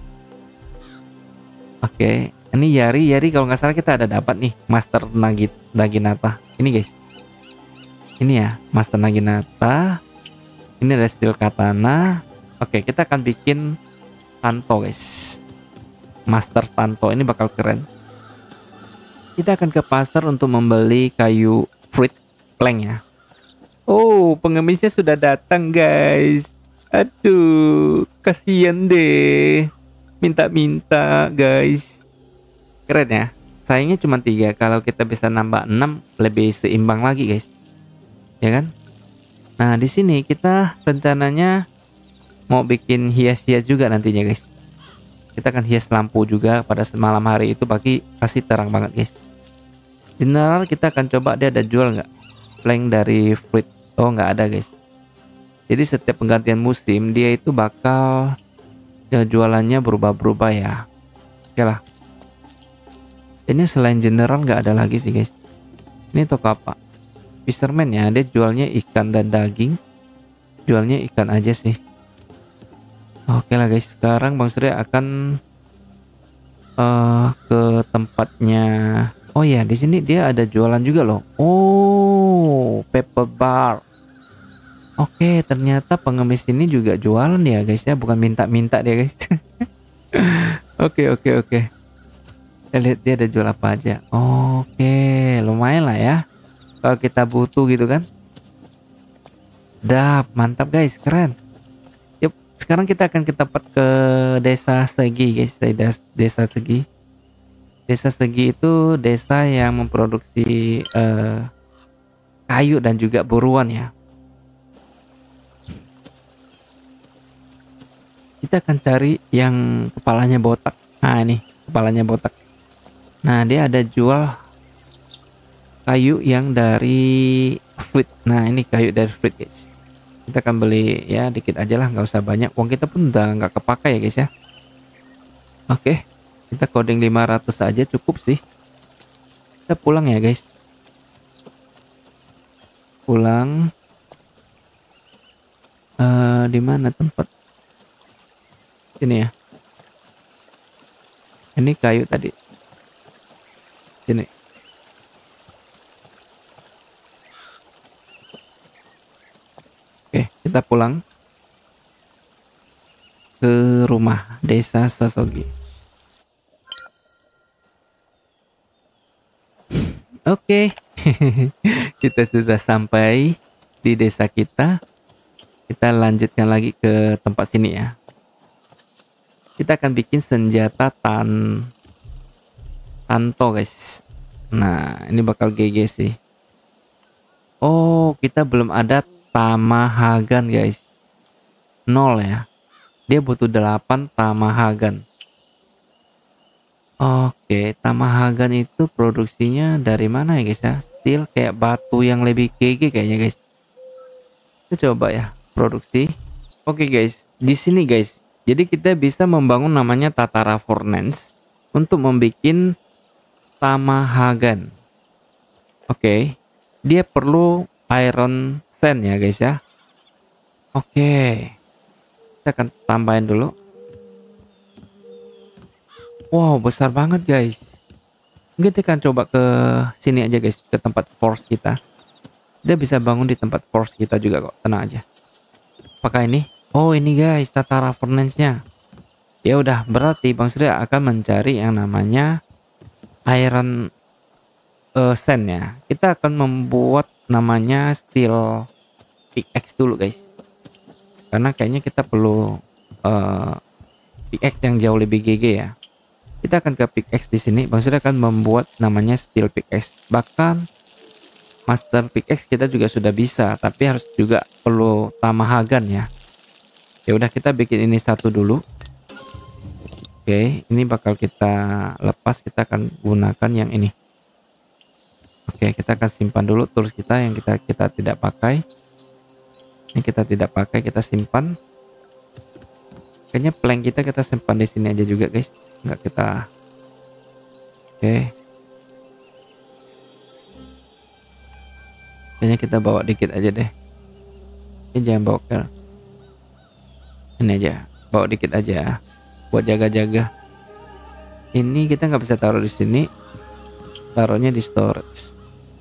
Oke, ini Yari. Yari kalau nggak salah kita ada dapat nih Master Nagit Naginata. Ini guys. Ini ya, Master Naginata. Ini ada steel katana. Oke, kita akan bikin Tanto guys. Master Tanto ini bakal keren. Kita akan ke pasar untuk membeli kayu fruit plank ya. Oh, pengemisnya sudah datang guys. Aduh, kasihan deh. Minta-minta guys. Keren ya. Sayangnya cuma tiga. Kalau kita bisa nambah enam, lebih seimbang lagi guys. Ya kan? Nah, di sini kita rencananya mau bikin hias-hias juga nantinya guys. Kita akan hias lampu juga pada malam hari itu, pagi pasti terang banget guys. General kita akan coba dia ada jual nggak plank dari fruit. Oh, nggak ada guys. Jadi setiap penggantian musim dia itu bakal ya, jualannya berubah-berubah ya. Oke lah. Ini selain general nggak ada lagi sih guys. Ini toko apa? Fisherman ya, dia jualnya ikan dan daging. Jualnya ikan aja sih. Oke lah guys, sekarang Bang Surya akan uh, ke tempatnya. Oh ya, di sini dia ada jualan juga loh. Oh, paper bar. Oke, ternyata pengemis ini juga jualan ya guys ya, bukan minta-minta dia guys. Oke, oke, oke. Kita lihat dia ada jual apa aja. Oke, lumayan lah ya. Kalau kita butuh gitu kan. Dap, mantap guys, keren. Yuk, sekarang kita akan ke tempat ke desa Segi guys, desa, desa Segi. Desa Segi itu desa yang memproduksi eh, kayu dan juga buruan ya. Kita akan cari yang kepalanya botak. Nah ini kepalanya botak. Nah dia ada jual kayu yang dari fruit. Nah ini kayu dari fruit guys. Kita akan beli ya dikit aja lah, nggak usah banyak. Uang kita pun udah nggak kepakai ya guys ya. Oke, kita coding lima ratus aja cukup sih. Kita pulang ya guys. Pulang. Uh, di mana tempat? Ini ya. Ini kayu tadi. Sini. Oke, kita pulang ke rumah desa Sasogi. Oke, kita sudah sampai di desa kita. Kita lanjutkan lagi ke tempat sini ya. Kita akan bikin senjata tan tanto guys. Nah, ini bakal G G sih. Oh, kita belum ada Tamahagan guys. Nol ya. Dia butuh delapan Tamahagan. Oke, Tamahagan itu produksinya dari mana ya guys ya? Steel kayak batu yang lebih G G kayaknya guys. Kita coba ya produksi. Oke guys, di sini guys. Jadi kita bisa membangun namanya Tatara Furnace untuk membuat Tamahagan. Oke, dia perlu iron sand ya guys ya. Oke, kita akan tambahin dulu. Wow, besar banget guys. Kita akan coba ke sini aja guys, ke tempat force kita. Dia bisa bangun di tempat force kita juga kok, tenang aja. Apakah ini? Oh ini guys, Tatara Furnace-nya. Ya udah, berarti Bang Surya akan mencari yang namanya iron uh, sand ya. Kita akan membuat namanya steel pickaxe dulu guys. Karena kayaknya kita perlu uh, pickaxe yang jauh lebih G G ya. Kita akan ke pickaxe di sini. Bang Surya akan membuat namanya steel pickaxe. Bahkan master pickaxe kita juga sudah bisa, tapi harus juga perlu Tamahagan ya. Ya udah, kita bikin ini satu dulu. Oke, ini bakal kita lepas. Kita akan gunakan yang ini. Oke, kita akan simpan dulu tools kita yang kita kita tidak pakai. Ini kita tidak pakai, kita simpan. Kayaknya plank kita kita simpan di sini aja juga guys. Nggak kita. Oke. Kayaknya kita bawa dikit aja deh. Ini jangan bawa ke. Ini aja, bawa dikit aja buat jaga-jaga. Ini kita nggak bisa taruh di sini, taruhnya di storage.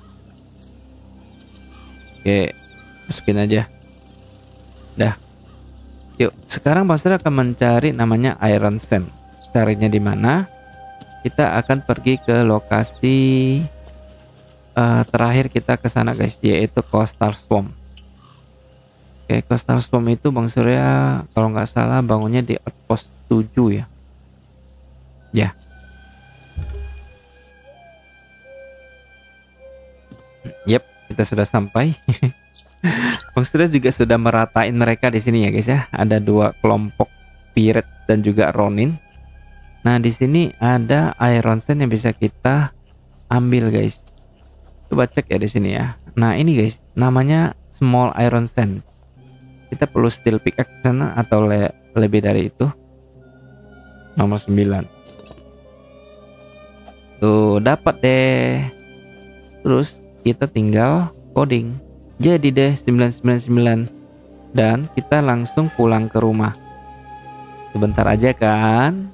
Oke, masukin aja. Dah. Yuk, sekarang Master akan mencari namanya iron sand. Carinya di mana? Kita akan pergi ke lokasi uh, terakhir kita ke sana guys, yaitu Coastal Swamp. Oke, Coastal Swamp itu Bang Surya kalau nggak salah bangunnya di outpost tujuh ya. Ya. Yep, kita sudah sampai. Bang Surya juga sudah meratain mereka di sini ya guys ya. Ada dua kelompok pirate dan juga Ronin. Nah, di sini ada iron sand yang bisa kita ambil guys. Coba cek ya di sini ya. Nah ini guys, namanya small iron sand. Kita perlu steel pickaxe sana atau le lebih dari itu. Nomor sembilan. Tuh dapat deh. Terus kita tinggal coding. Jadi deh sembilan sembilan sembilan. Dan kita langsung pulang ke rumah. Sebentar aja kan.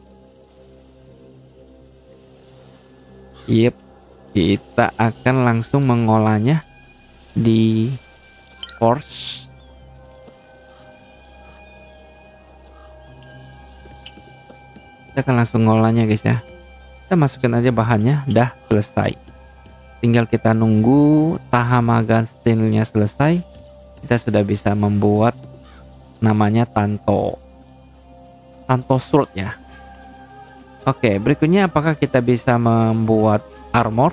Yep. Kita akan langsung mengolahnya di forge. Kita akan langsung ngolahnya guys ya. Kita masukin aja bahannya, dah selesai. Tinggal kita nunggu tahamagan steelnya selesai. Kita sudah bisa membuat namanya Tanto. Tanto sword ya. Oke, berikutnya apakah kita bisa membuat armor?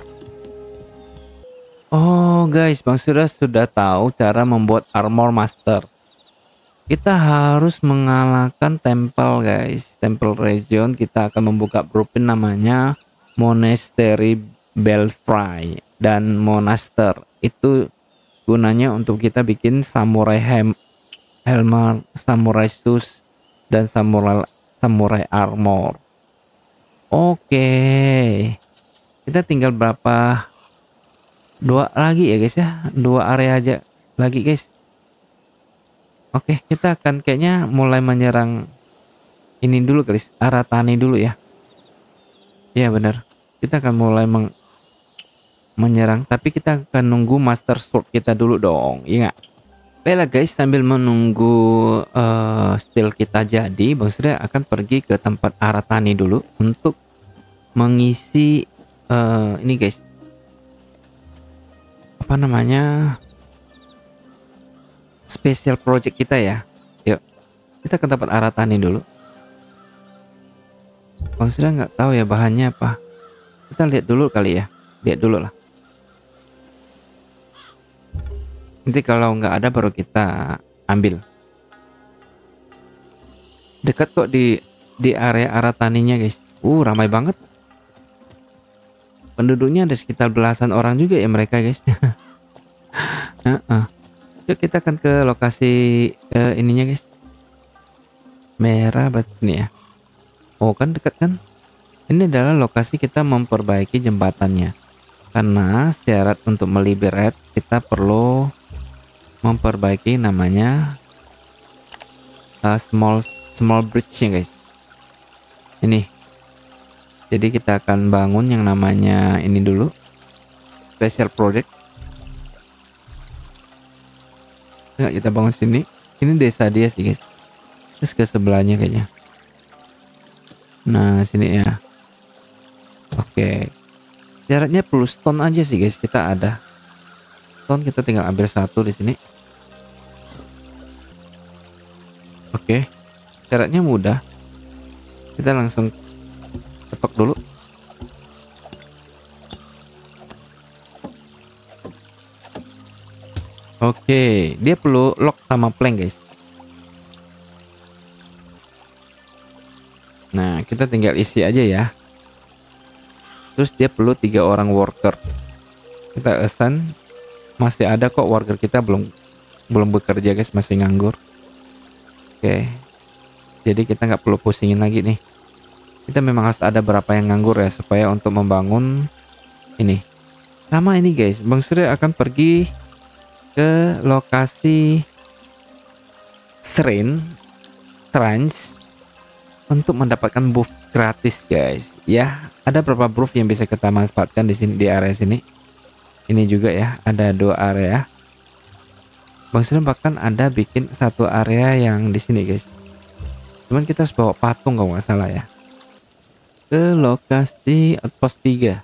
Oh guys, Bang Surya sudah tahu cara membuat armor master. Kita harus mengalahkan temple guys. Temple region kita akan membuka blueprint namanya Monastery Belfry dan Monaster. Itu gunanya untuk kita bikin samurai hem, helmet, samurai shoes dan samurai samurai armor. Oke. Kita tinggal berapa? Dua lagi ya guys ya. Dua area aja lagi guys. Oke, kita akan kayaknya mulai menyerang ini dulu guys, arah tani dulu ya. Iya benar. Kita akan mulai meng menyerang, tapi kita akan nunggu master sword kita dulu dong. Iya nggak? Baiklah guys, sambil menunggu uh, steel kita jadi, Bang Surya akan pergi ke tempat arah tani dulu untuk mengisi uh, ini guys. Apa namanya? Special project kita ya. Yuk, kita ke tempat arah tani dulu. Bang Surya nggak tahu ya bahannya apa. Kita lihat dulu kali ya. Lihat dulu lah. Nanti kalau nggak ada baru kita ambil. Dekat kok di di area arah taninya guys. Uh ramai banget. Penduduknya ada sekitar belasan orang juga ya mereka guys. uh -uh. Yuk kita akan ke lokasi uh, ininya guys. Merah berarti ini ya. Oh kan dekat kan. Ini adalah lokasi kita memperbaiki jembatannya. Karena syarat untuk meliberat kita perlu memperbaiki namanya uh, small small bridge nya guys. Ini. Jadi kita akan bangun yang namanya ini dulu. Special project. Nggak, kita bangun sini. Ini desa dia sih guys. Terus ke sebelahnya kayaknya. Nah sini ya. Oke. Syaratnya perlu stone aja sih guys. Kita ada stone, kita tinggal ambil satu di sini. Oke. Syaratnya mudah. Kita langsung ketok dulu. Oke, dia perlu lock sama plank guys. Nah, kita tinggal isi aja ya. Terus dia perlu tiga orang worker. Kita assign. Masih ada kok worker kita belum belum bekerja guys, masih nganggur. Oke. Jadi kita nggak perlu pusingin lagi nih. Kita memang harus ada berapa yang nganggur ya supaya untuk membangun ini. Sama ini guys, Bang Surya akan pergi ke lokasi Shrine Trance untuk mendapatkan buff gratis guys. Ya, ada beberapa buff yang bisa kita manfaatkan di sini di area sini. Ini juga ya, ada dua area. Bang Surya bahkan ada bikin satu area yang di sini guys. Cuman kita harus bawa patung kalau nggak salah ya. Ke lokasi outpost tiga.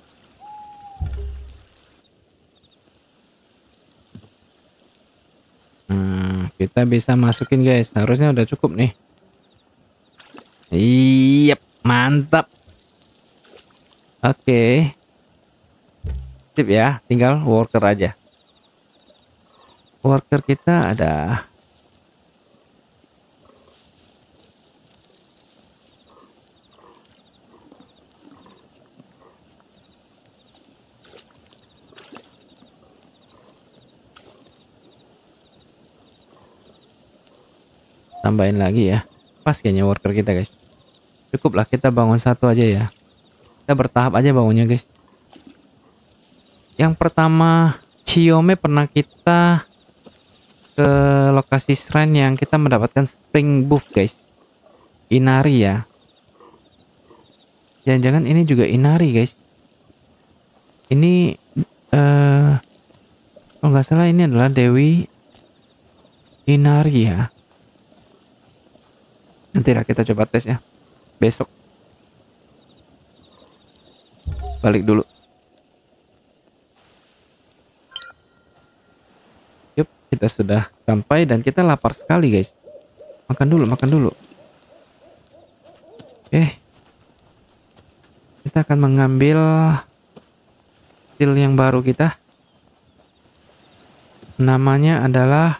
Nah, kita bisa masukin guys. Harusnya udah cukup nih. Iya, mantap. Oke. Sip ya, tinggal worker aja. Worker kita ada Tambahin lagi ya. Pas kayaknya worker kita guys. Cukup lah kita bangun satu aja ya. Kita bertahap aja bangunnya guys. Yang pertama, Chiome pernah kita ke lokasi shrine yang kita mendapatkan spring buff guys. Inari ya. Jangan-jangan ini juga Inari guys. Ini eh kalau nggak salah ini adalah Dewi Inari ya. Nanti lah kita coba tes ya. Besok. Balik dulu. Yup, kita sudah sampai dan kita lapar sekali guys. Makan dulu, makan dulu. Oke. Kita akan mengambil skill yang baru kita. Namanya adalah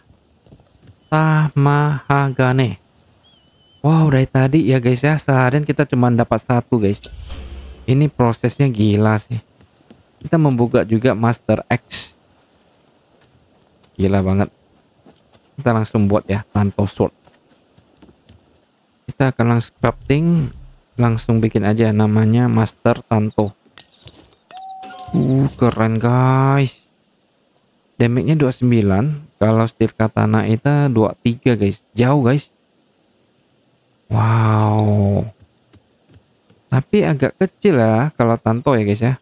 Tamahagane. Wow, dari tadi ya guys ya, seharian kita cuma dapat satu guys. Ini prosesnya gila sih. Kita membuka juga Master X. Gila banget. Kita langsung buat ya, Tanto Sword. Kita akan langsung crafting, langsung bikin aja namanya Master Tanto. Uh, keren guys. Damage-nya dua puluh sembilan. Kalau steel katana itu dua puluh tiga guys. Jauh guys. Wow. Tapi agak kecil ya kalau Tanto ya guys ya.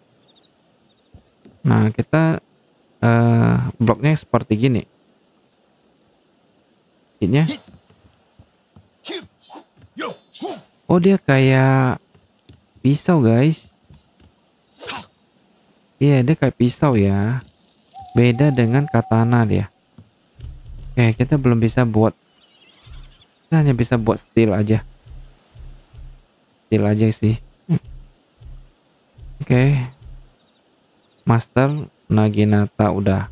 Nah, kita uh, bloknya seperti gini. Ini. Oh, dia kayak pisau guys. Iya, dia kayak pisau ya. Beda dengan katana dia. Oke, kita belum bisa buat. Kita hanya bisa buat steel aja. Steel aja sih. Oke. Master Naginata udah.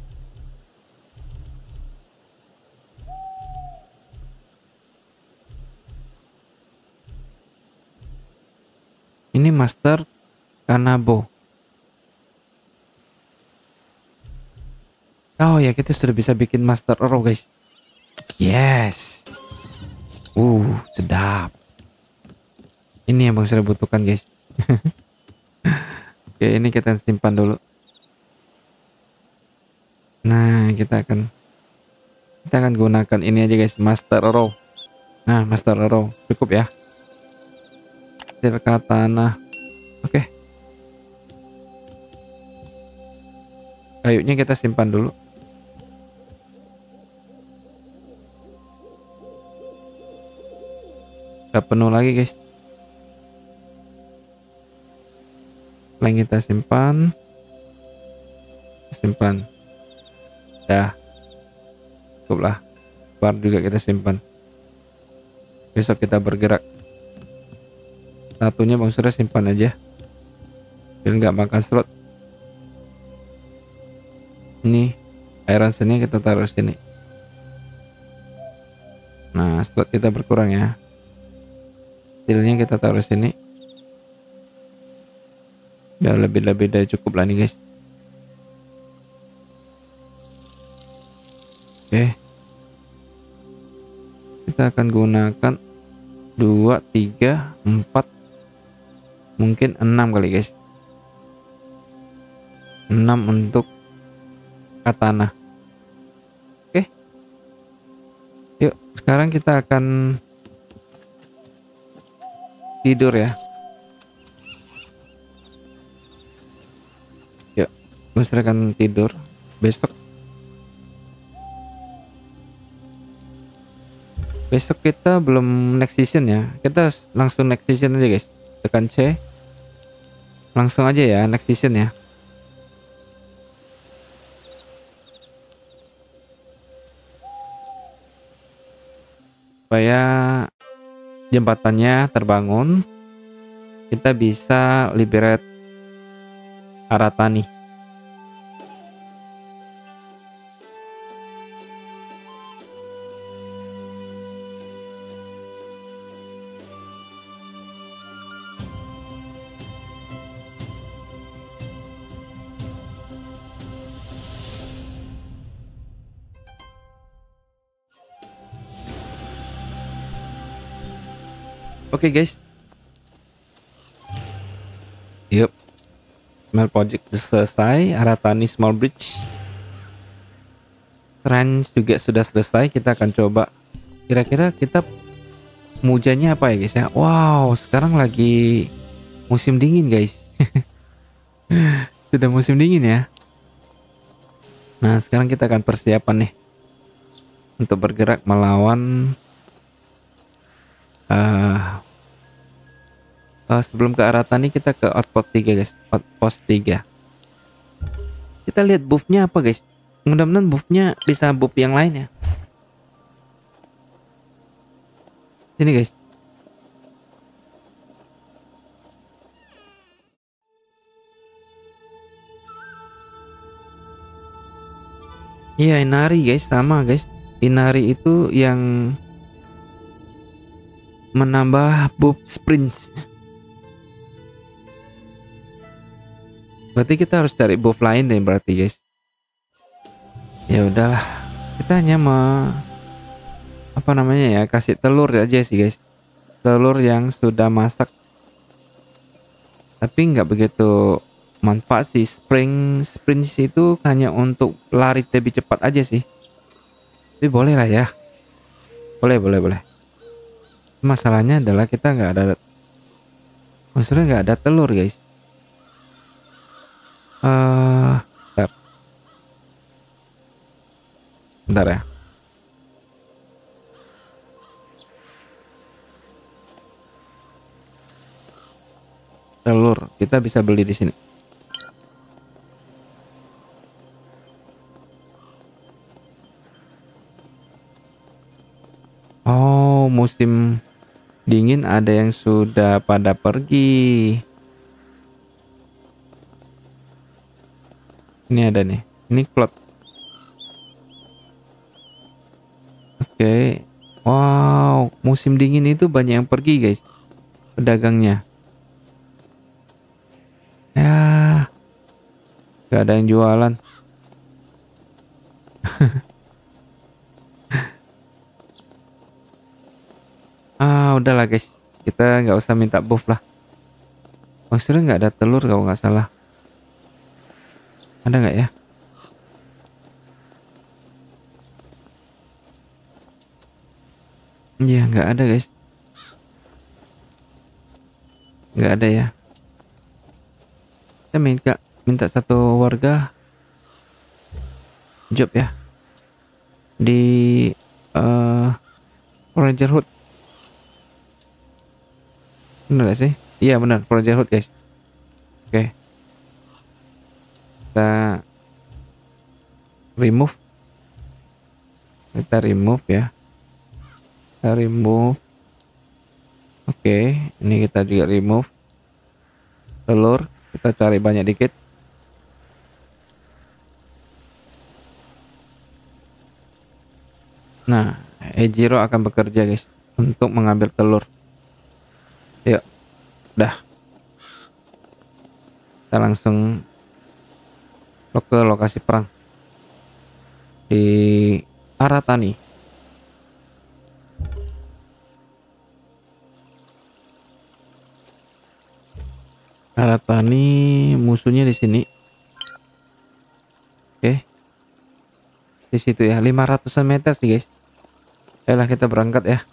Ini Master Kanabo. Oh ya, kita sudah bisa bikin Master Arrow guys. Yes. Uh, sedap. Ini yang bang saya butuhkan guys. Oke, ini kita simpan dulu. Nah, kita akan kita akan gunakan ini aja guys, Master Arrow. Nah, Master Arrow cukup ya. Steel katana. Oke. Kayunya kita simpan dulu. Udah penuh lagi guys. Yang kita simpan. Simpan. Dah. Cukup lah. Bar juga kita simpan. Besok kita bergerak. Satunya bang sudah simpan aja. Biar nggak makan slot. Ini iron sini kita taruh sini. Nah, slot kita berkurang ya. Steelnya kita taruh sini. Udah lebih-lebih dari cukup lah nih guys. Oke. Kita akan gunakan dua, tiga, empat, mungkin enam kali guys. enam untuk katana. Oke. Yuk, sekarang kita akan tidur ya. Yuk, gue akan tidur. Besok Besok kita belum next season ya. Kita langsung next season aja guys. Tekan C. Langsung aja ya next season ya. Supaya jembatannya terbangun, kita bisa liberate Aratani. Oke guys, yuk, small project selesai. Aratani small bridge, trench juga sudah selesai. Kita akan coba, kira-kira kita mujanya apa ya guys ya. Wow, sekarang lagi musim dingin guys. Sudah musim dingin ya. Nah sekarang kita akan persiapan nih untuk bergerak melawan uh, uh, sebelum ke Aratani kita ke outpost tiga guys. Outpost tiga, kita lihat buffnya apa guys. Mudah-mudahan buffnya bisa buff yang lainnya. Sini guys. Iya, Inari guys, sama guys. Inari itu yang menambah buff sprints. Berarti kita harus cari buff lain deh berarti guys. Ya udahlah, kita hanya mau apa namanya ya, kasih telur aja sih guys. Telur yang sudah masak. Tapi nggak begitu manfaat sih. Spring sprints itu hanya untuk lari lebih cepat aja sih. Tapi boleh lah ya. Boleh, boleh, boleh. Masalahnya adalah kita nggak ada, maksudnya nggak ada telur guys. Uh, bentar. Bentar ya. Telur kita bisa beli di sini. Oh, musim dingin ada yang sudah pada pergi. Ini ada nih. Ini cloud. Oke. Wow, musim dingin itu banyak yang pergi, guys. Pedagangnya. Ya. Gak ada yang jualan. Ah, udahlah guys. Kita nggak usah minta buff lah. Maksudnya nggak ada telur kalau nggak salah. Ada nggak ya? Iya, nggak ada guys. Nggak ada ya. Kita minta minta satu warga job ya di uh, Ranger Hood. Bener gak sih? Iya benar, Ranger Hood guys. Oke, kita remove, kita remove ya, kita remove. Oke, ini kita juga remove telur. Kita cari banyak dikit. Nah, Ejiro akan bekerja guys untuk mengambil telur. Yuk, dah. Kita langsung ke lokasi perang di Aratani. Aratani musuhnya di sini. Oke. Di situ ya, lima ratusan meter sih guys. Ayolah kita berangkat ya.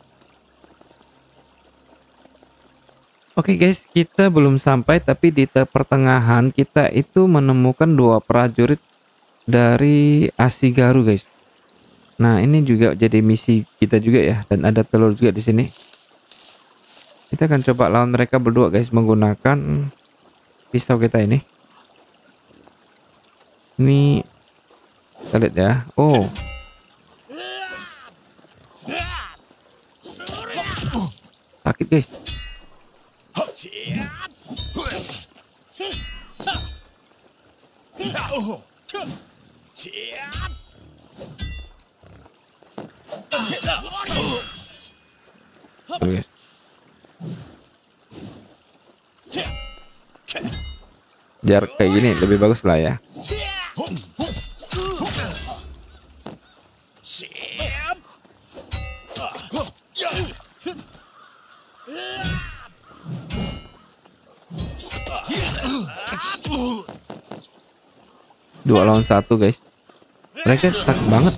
Oke guys, kita belum sampai tapi di pertengahan kita itu menemukan dua prajurit dari Ashigaru guys. Nah, ini juga jadi misi kita juga ya, dan ada telur juga di sini. Kita akan coba lawan mereka berdua guys menggunakan pisau kita ini. Ini kita lihat ya. Oh. Sakit guys. Oke. Jarak kayak gini lebih bagus lah ya. Dua lawan satu guys. Mereka stuck banget.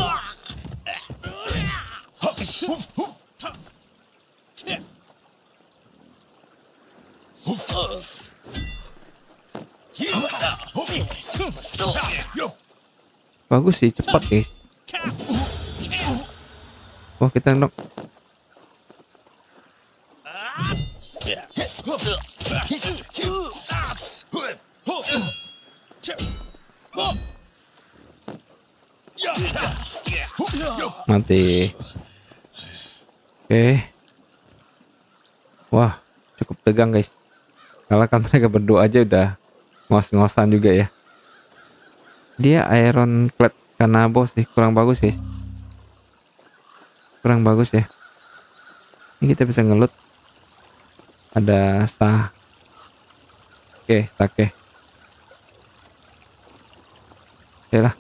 Bagus sih, cepat guys. Oh, kita knock. Mati. Oke. Wah, cukup tegang guys. Kalahkan mereka berdua aja udah ngos-ngosan juga ya. Dia Iron Clad Kanabo sih, kurang bagus guys. Kurang bagus ya. Ini kita bisa ngelut. Ada sah. Oke, stake. Oke lah.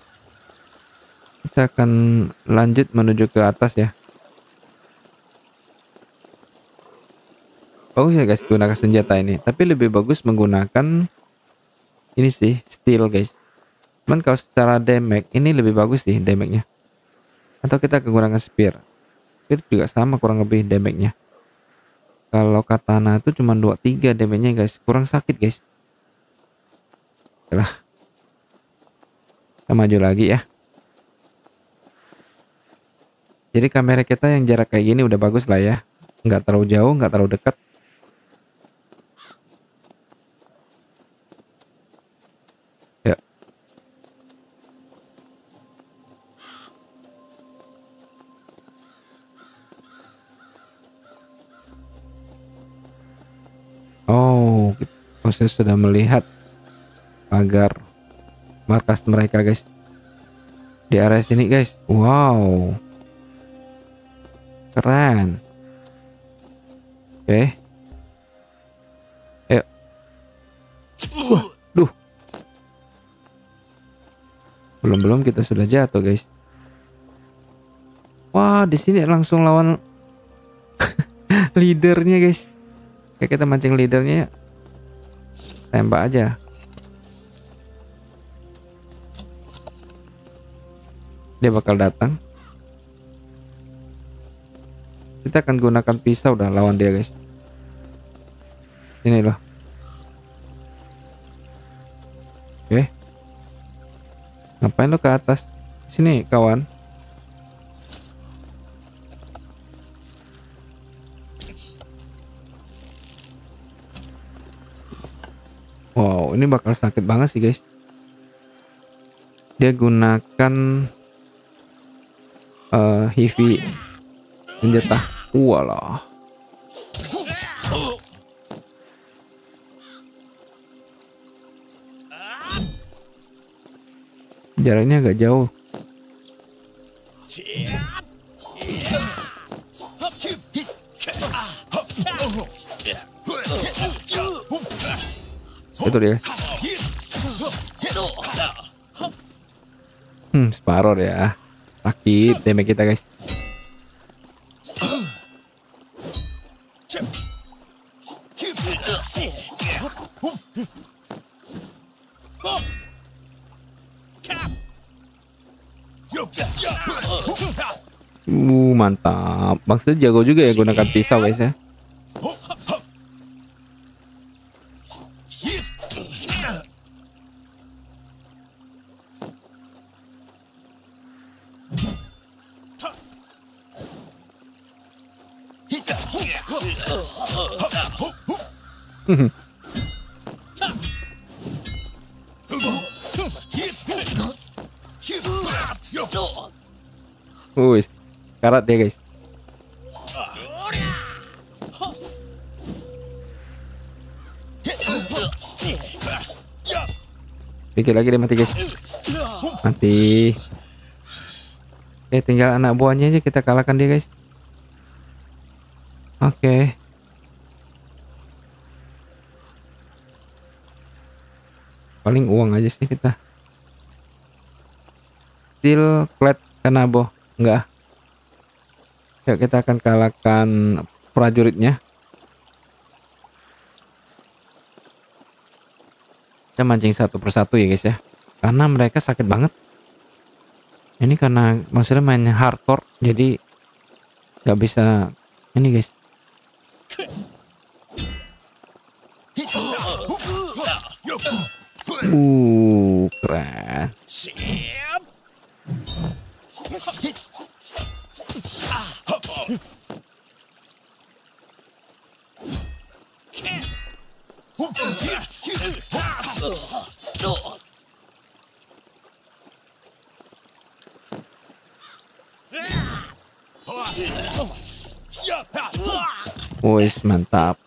Kita akan lanjut menuju ke atas ya. Bagus ya guys gunakan senjata ini. Tapi lebih bagus menggunakan ini sih, steel guys. Cuman kalau secara damage ini lebih bagus sih damage-nya. Atau kita menggunakan spear. Spear juga sama kurang lebih damage-nya. Kalau katana itu cuma dua puluh tiga damage-nya guys. Kurang sakit guys. Oke lah. Kita maju lagi ya. Jadi kamera kita yang jarak kayak gini udah bagus lah ya. Nggak terlalu jauh, nggak terlalu dekat. Ya. Oh, saya sudah melihat pagar markas mereka guys. Di area sini guys. Wow. Keren. Oke. Ayo. Wah, duh. Belum-belum kita sudah jatuh, guys. Wah, di sini langsung lawan leadernya, guys. Oke, kita mancing leadernya. Tembak aja. Dia bakal datang. Kita akan gunakan pisau dah lawan dia guys. Ini loh. Oke. Ngapain lo ke atas? Sini kawan. Wow, ini bakal sakit banget sih guys. Dia gunakan uh, heavy senjata. Walah. Jaraknya agak jauh. Itu dia. Hmm, separuh ya. Sakit damage kita guys. Uh, mantap. Maksudnya jago juga ya gunakan pisau guys ya. Wih, karat dia guys. Dikit lagi dia mati guys. Mati. Eh, tinggal anak buahnya aja kita kalahkan dia guys. Oke. Okay. Paling uang aja sih kita. Steel Clad Kanabo. Enggak. Yuk kita akan kalahkan prajuritnya. Kita mancing satu persatu ya guys ya. karena mereka sakit banget. Ini karena maksudnya mainnya hardcore, jadi nggak bisa ini guys. Uh, keren. Wis, mantap.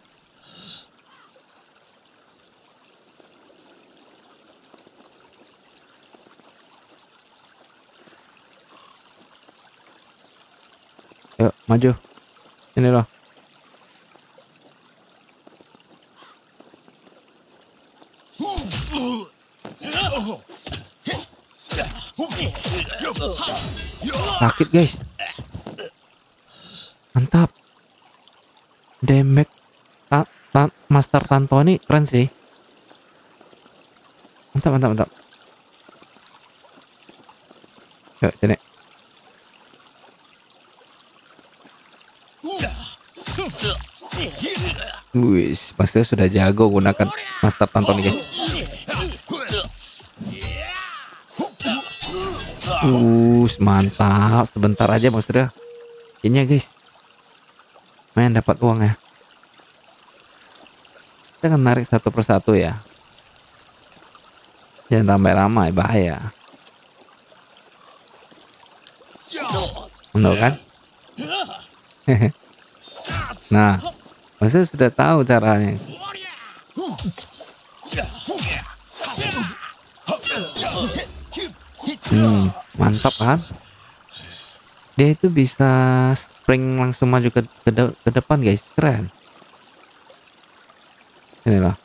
Yuk, maju. Sini loh. Sakit guys. Mantap. Damage ta ta Master Tanto ini keren sih. Mantap, mantap, mantap. Yuk, sini. Wis, pasti sudah jago gunakan Master Tanto nih guys. Uh, mantap. Sebentar aja maksudnya. Ini ya guys. Main dapat uang ya. Kita akan narik satu persatu ya. Jangan ramai-ramai, bahaya. Benar kan? Nah, maksudnya sudah tahu caranya. Hmm, mantap kan? Dia itu bisa spring langsung maju ke, ke, de ke depan guys, keren. Ini loh.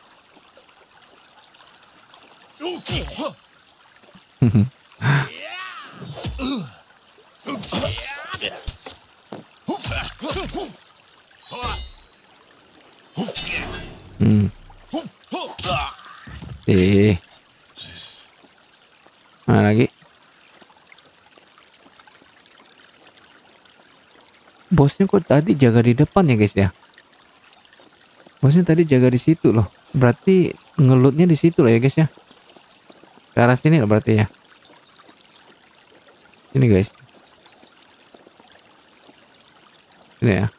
Hmm. Eh. Mana lagi? Bosnya kok tadi jaga di depan ya guys ya? Bosnya tadi jaga di situ loh. Berarti ngelutnya di situ loh ya guys ya. Ke arah sini loh berarti ya. Ini guys. Ini ya.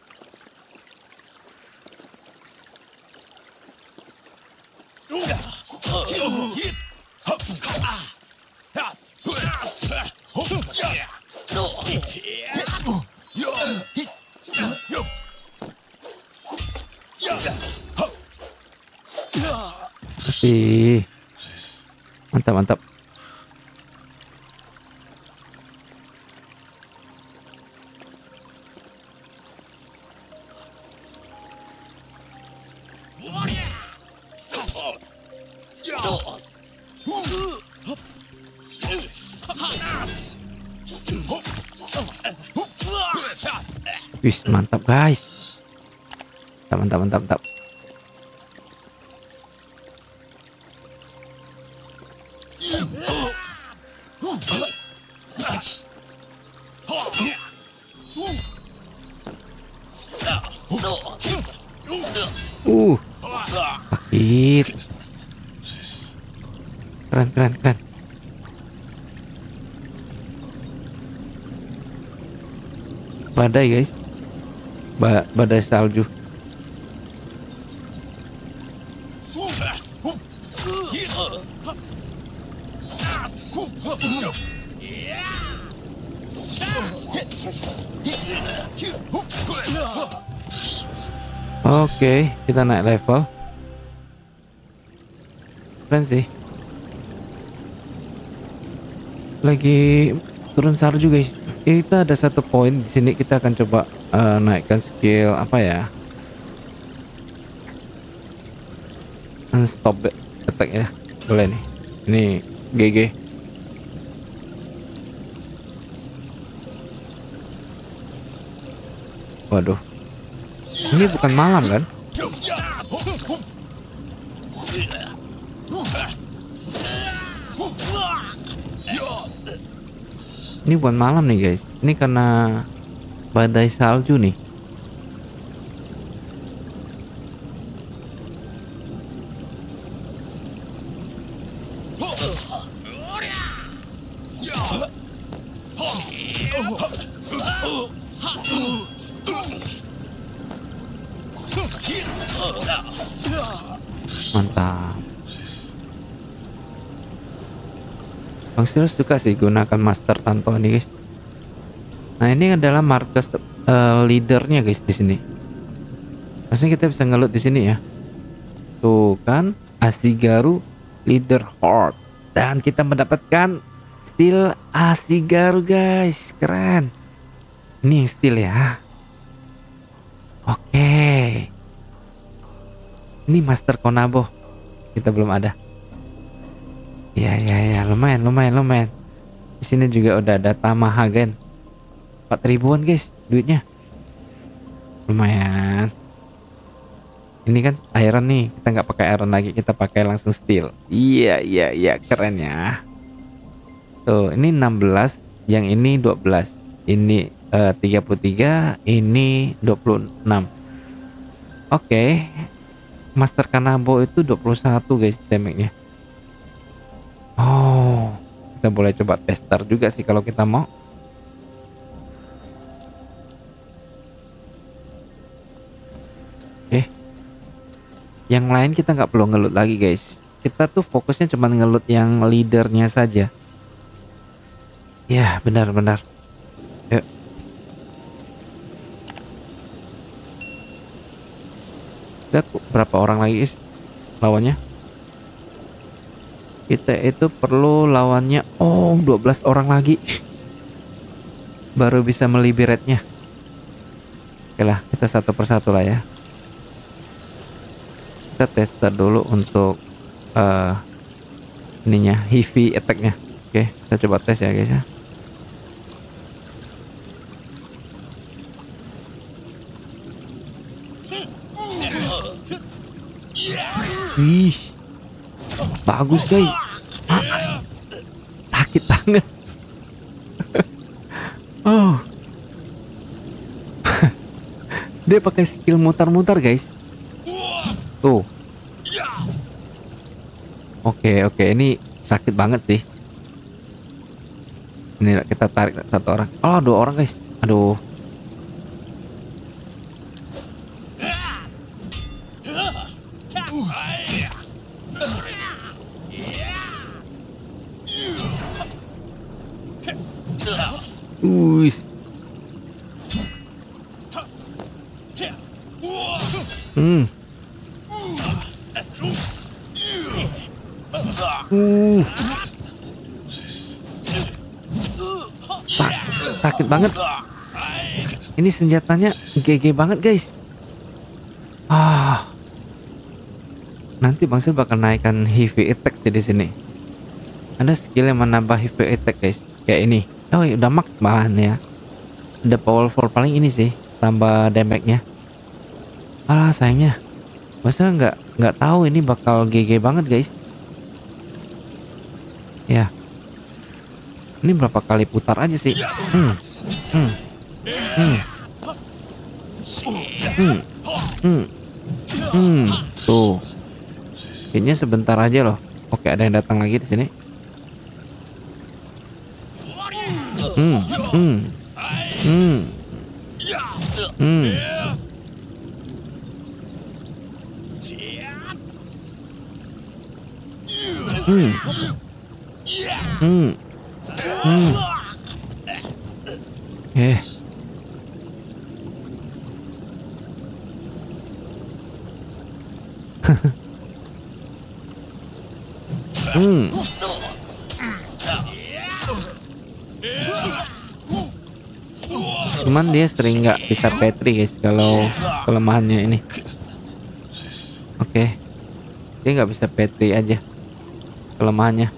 Tapi mantap, mantap. Wis, mantap guys. Mantap, mantap, mantap. Uh, sakit. Keren, keren, keren. Badai guys. Ba badai salju. Oke, kita naik level. Keren sih. Lagi turun salju guys. Kita ada satu poin di sini, kita akan coba uh, naikkan skill apa ya? Unstop attack ya. Boleh nih. Ini G G. Waduh. Ini bukan malam kan? Ini bukan malam nih guys, ini karena badai salju nih. Mantap. Bang Sirus suka sih gunakan Master Tanto ini guys. Nah ini adalah markas uh, leadernya guys di sini. Maksudnya kita bisa ngelut di sini ya. Tuh kan, Ashigaru Leader Horde. Dan kita mendapatkan steel Ashigaru guys, keren. Ini yang steel ya. Oke. Ini Master Konabo. Kita belum ada. Ya ya ya, lumayan lumayan lumayan. Di sini juga udah ada Tamahagen. empat ribuan guys duitnya. Lumayan. Ini kan iron nih, kita nggak pakai iron lagi, kita pakai langsung steel. Iya iya iya, keren ya. Tuh, ini enam belas, yang ini dua belas. Ini uh, tiga puluh tiga, ini dua puluh enam. Oke. Okay. Master Kanabo itu dua puluh satu guys damage-nya. Oh, kita boleh coba tester juga sih kalau kita mau. Eh, yang lain kita nggak perlu ngelut lagi guys. Kita tuh fokusnya cuma ngelut yang leadernya saja. Ya benar-benar. Yuk. Udah berapa orang lagi guys lawannya? Kita itu perlu lawannya, oh dua belas orang lagi baru bisa meliberatnya. Oke lah, kita satu persatu lah ya. Kita tester dulu untuk uh, ininya, heavy attack-nya. Oke, kita coba tes ya guys ya. Wih, bagus guys. Ah, sakit banget. Oh, dia pakai skill mutar-mutar guys. Tuh. Oke oke, ini sakit banget sih. Ini kita tarik satu orang. Oh, dua orang guys. Aduh. Uis. Hmm. Uh. Sak sakit banget. Ini senjatanya G G banget guys. Ah. Nanti Bang Sil bakal naikkan heavy attack di sini. Ada skill yang menambah heavy attack guys. Kayak ini. Oh ya, udah max malahan ya. Udah powerful paling ini sih, tambah damage-nya. Alah sayangnya. Maksudnya nggak nggak tahu ini bakal G G banget guys. Ya. Ini berapa kali putar aja sih? Hmm. Hmm. Hmm. Hmm. Hmm. Hmm. Tuh. Kayaknya sebentar aja loh. Oke, ada yang datang lagi di sini. Hmm. Hmm. Hmm. Hmm. Hmm. Hmm. Hmm. Eh. Hmm. Cuman dia sering nggak bisa petri guys kalau kelemahannya ini. Oke, dia nggak bisa petri aja kelemahannya.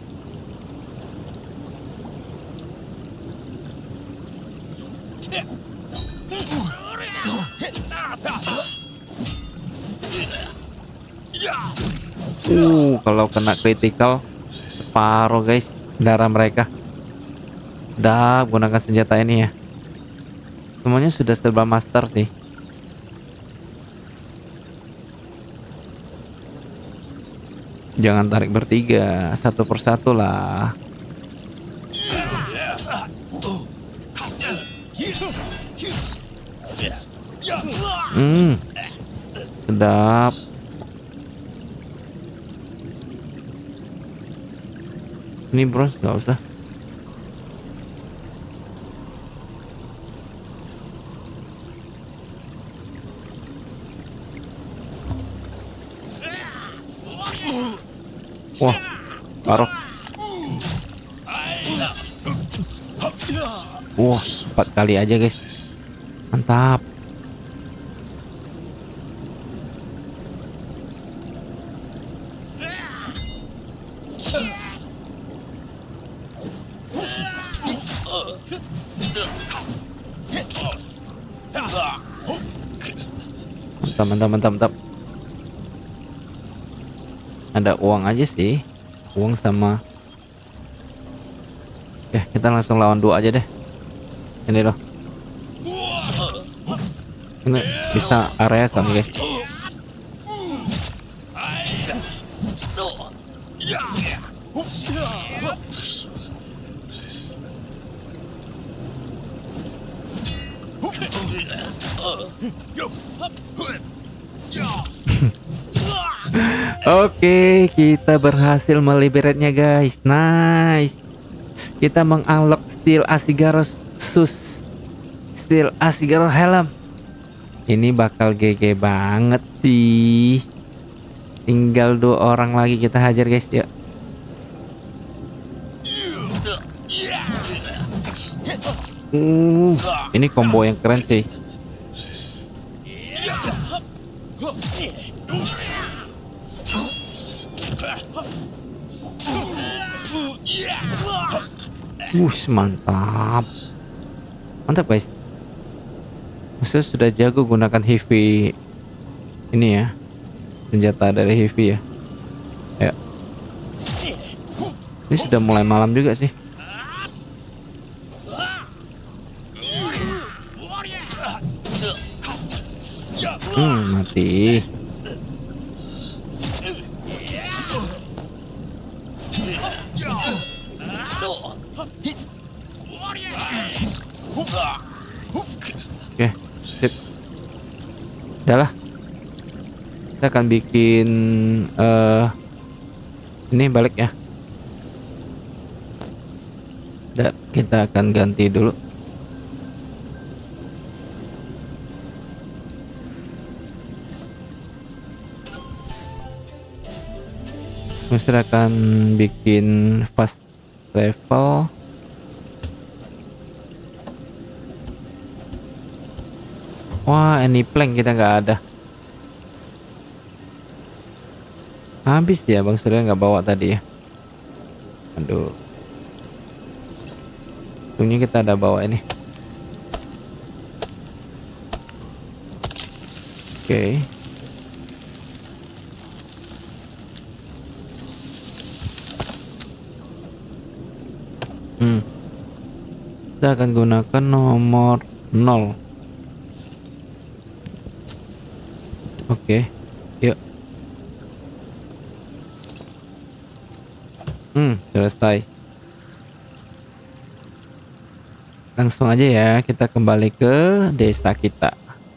Uh, kalau kena critical separuh guys darah mereka. Dah gunakan senjata ini ya. Semuanya sudah serba master sih. Jangan tarik bertiga, satu persatu lah. Hmm, sedap. Ini bros nggak usah. Wah, taruh. Wah, empat kali aja guys. Mantap. Mantap, mantap, mantap, mantap. Ada uang aja sih. Uang sama. Ya, kita langsung lawan dua aja deh. Ini loh. Ini bisa area sama guys. Oke, kita berhasil meliberatnya guys. Nice. Kita mengunlock Steel Asgard Sus. Steel Asgard Helm. Ini bakal G G banget sih. Tinggal dua orang lagi kita hajar guys ya. Uh, ini combo yang keren sih. Wush, mantap. Mantap guys. Maksudnya sudah jago gunakan heavy ini ya. Senjata dari heavy ya. Ya. Ini sudah mulai malam juga sih. Hmm, mati. Oke, sip. Udah lah. Kita akan bikin uh, ini balik ya. Udah, kita akan ganti dulu. Kita akan bikin fast travel. Wah, ini plank kita nggak ada. Habis ya, Bang Surya nggak bawa tadi ya. Aduh. Untungnya kita ada bawa ini. Oke. Okay. Hmm. Kita akan gunakan nomor nol. Oke, okay. Yuk. Hmm, selesai. Langsung aja ya, kita kembali ke desa kita.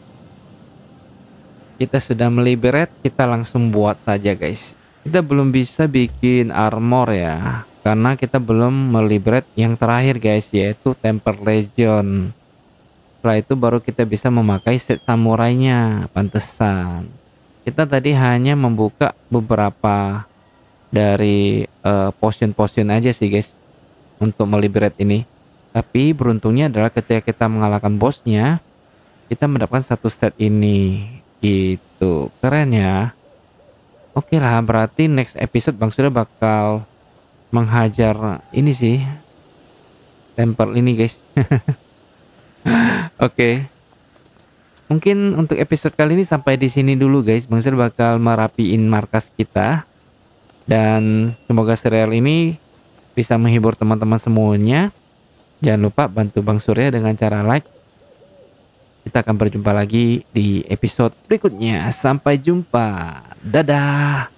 Kita sudah meliberat, kita langsung buat saja guys. Kita belum bisa bikin armor ya, karena kita belum meliberat yang terakhir guys, yaitu Temper Legion. Setelah itu baru kita bisa memakai set samurainya. Pantesan kita tadi hanya membuka beberapa dari uh, potion-potion aja sih guys untuk meliberat ini. Tapi beruntungnya adalah ketika kita mengalahkan bosnya, kita mendapatkan satu set ini. Gitu, keren ya. Oke lah, berarti next episode Bang Surya bakal menghajar ini sih, temper ini guys. Oke, okay. Mungkin untuk episode kali ini sampai di sini dulu guys. Bang Surya bakal merapiin markas kita, dan semoga serial ini bisa menghibur teman-teman semuanya. Jangan lupa bantu Bang Surya dengan cara like. Kita akan berjumpa lagi di episode berikutnya. Sampai jumpa. Dadah.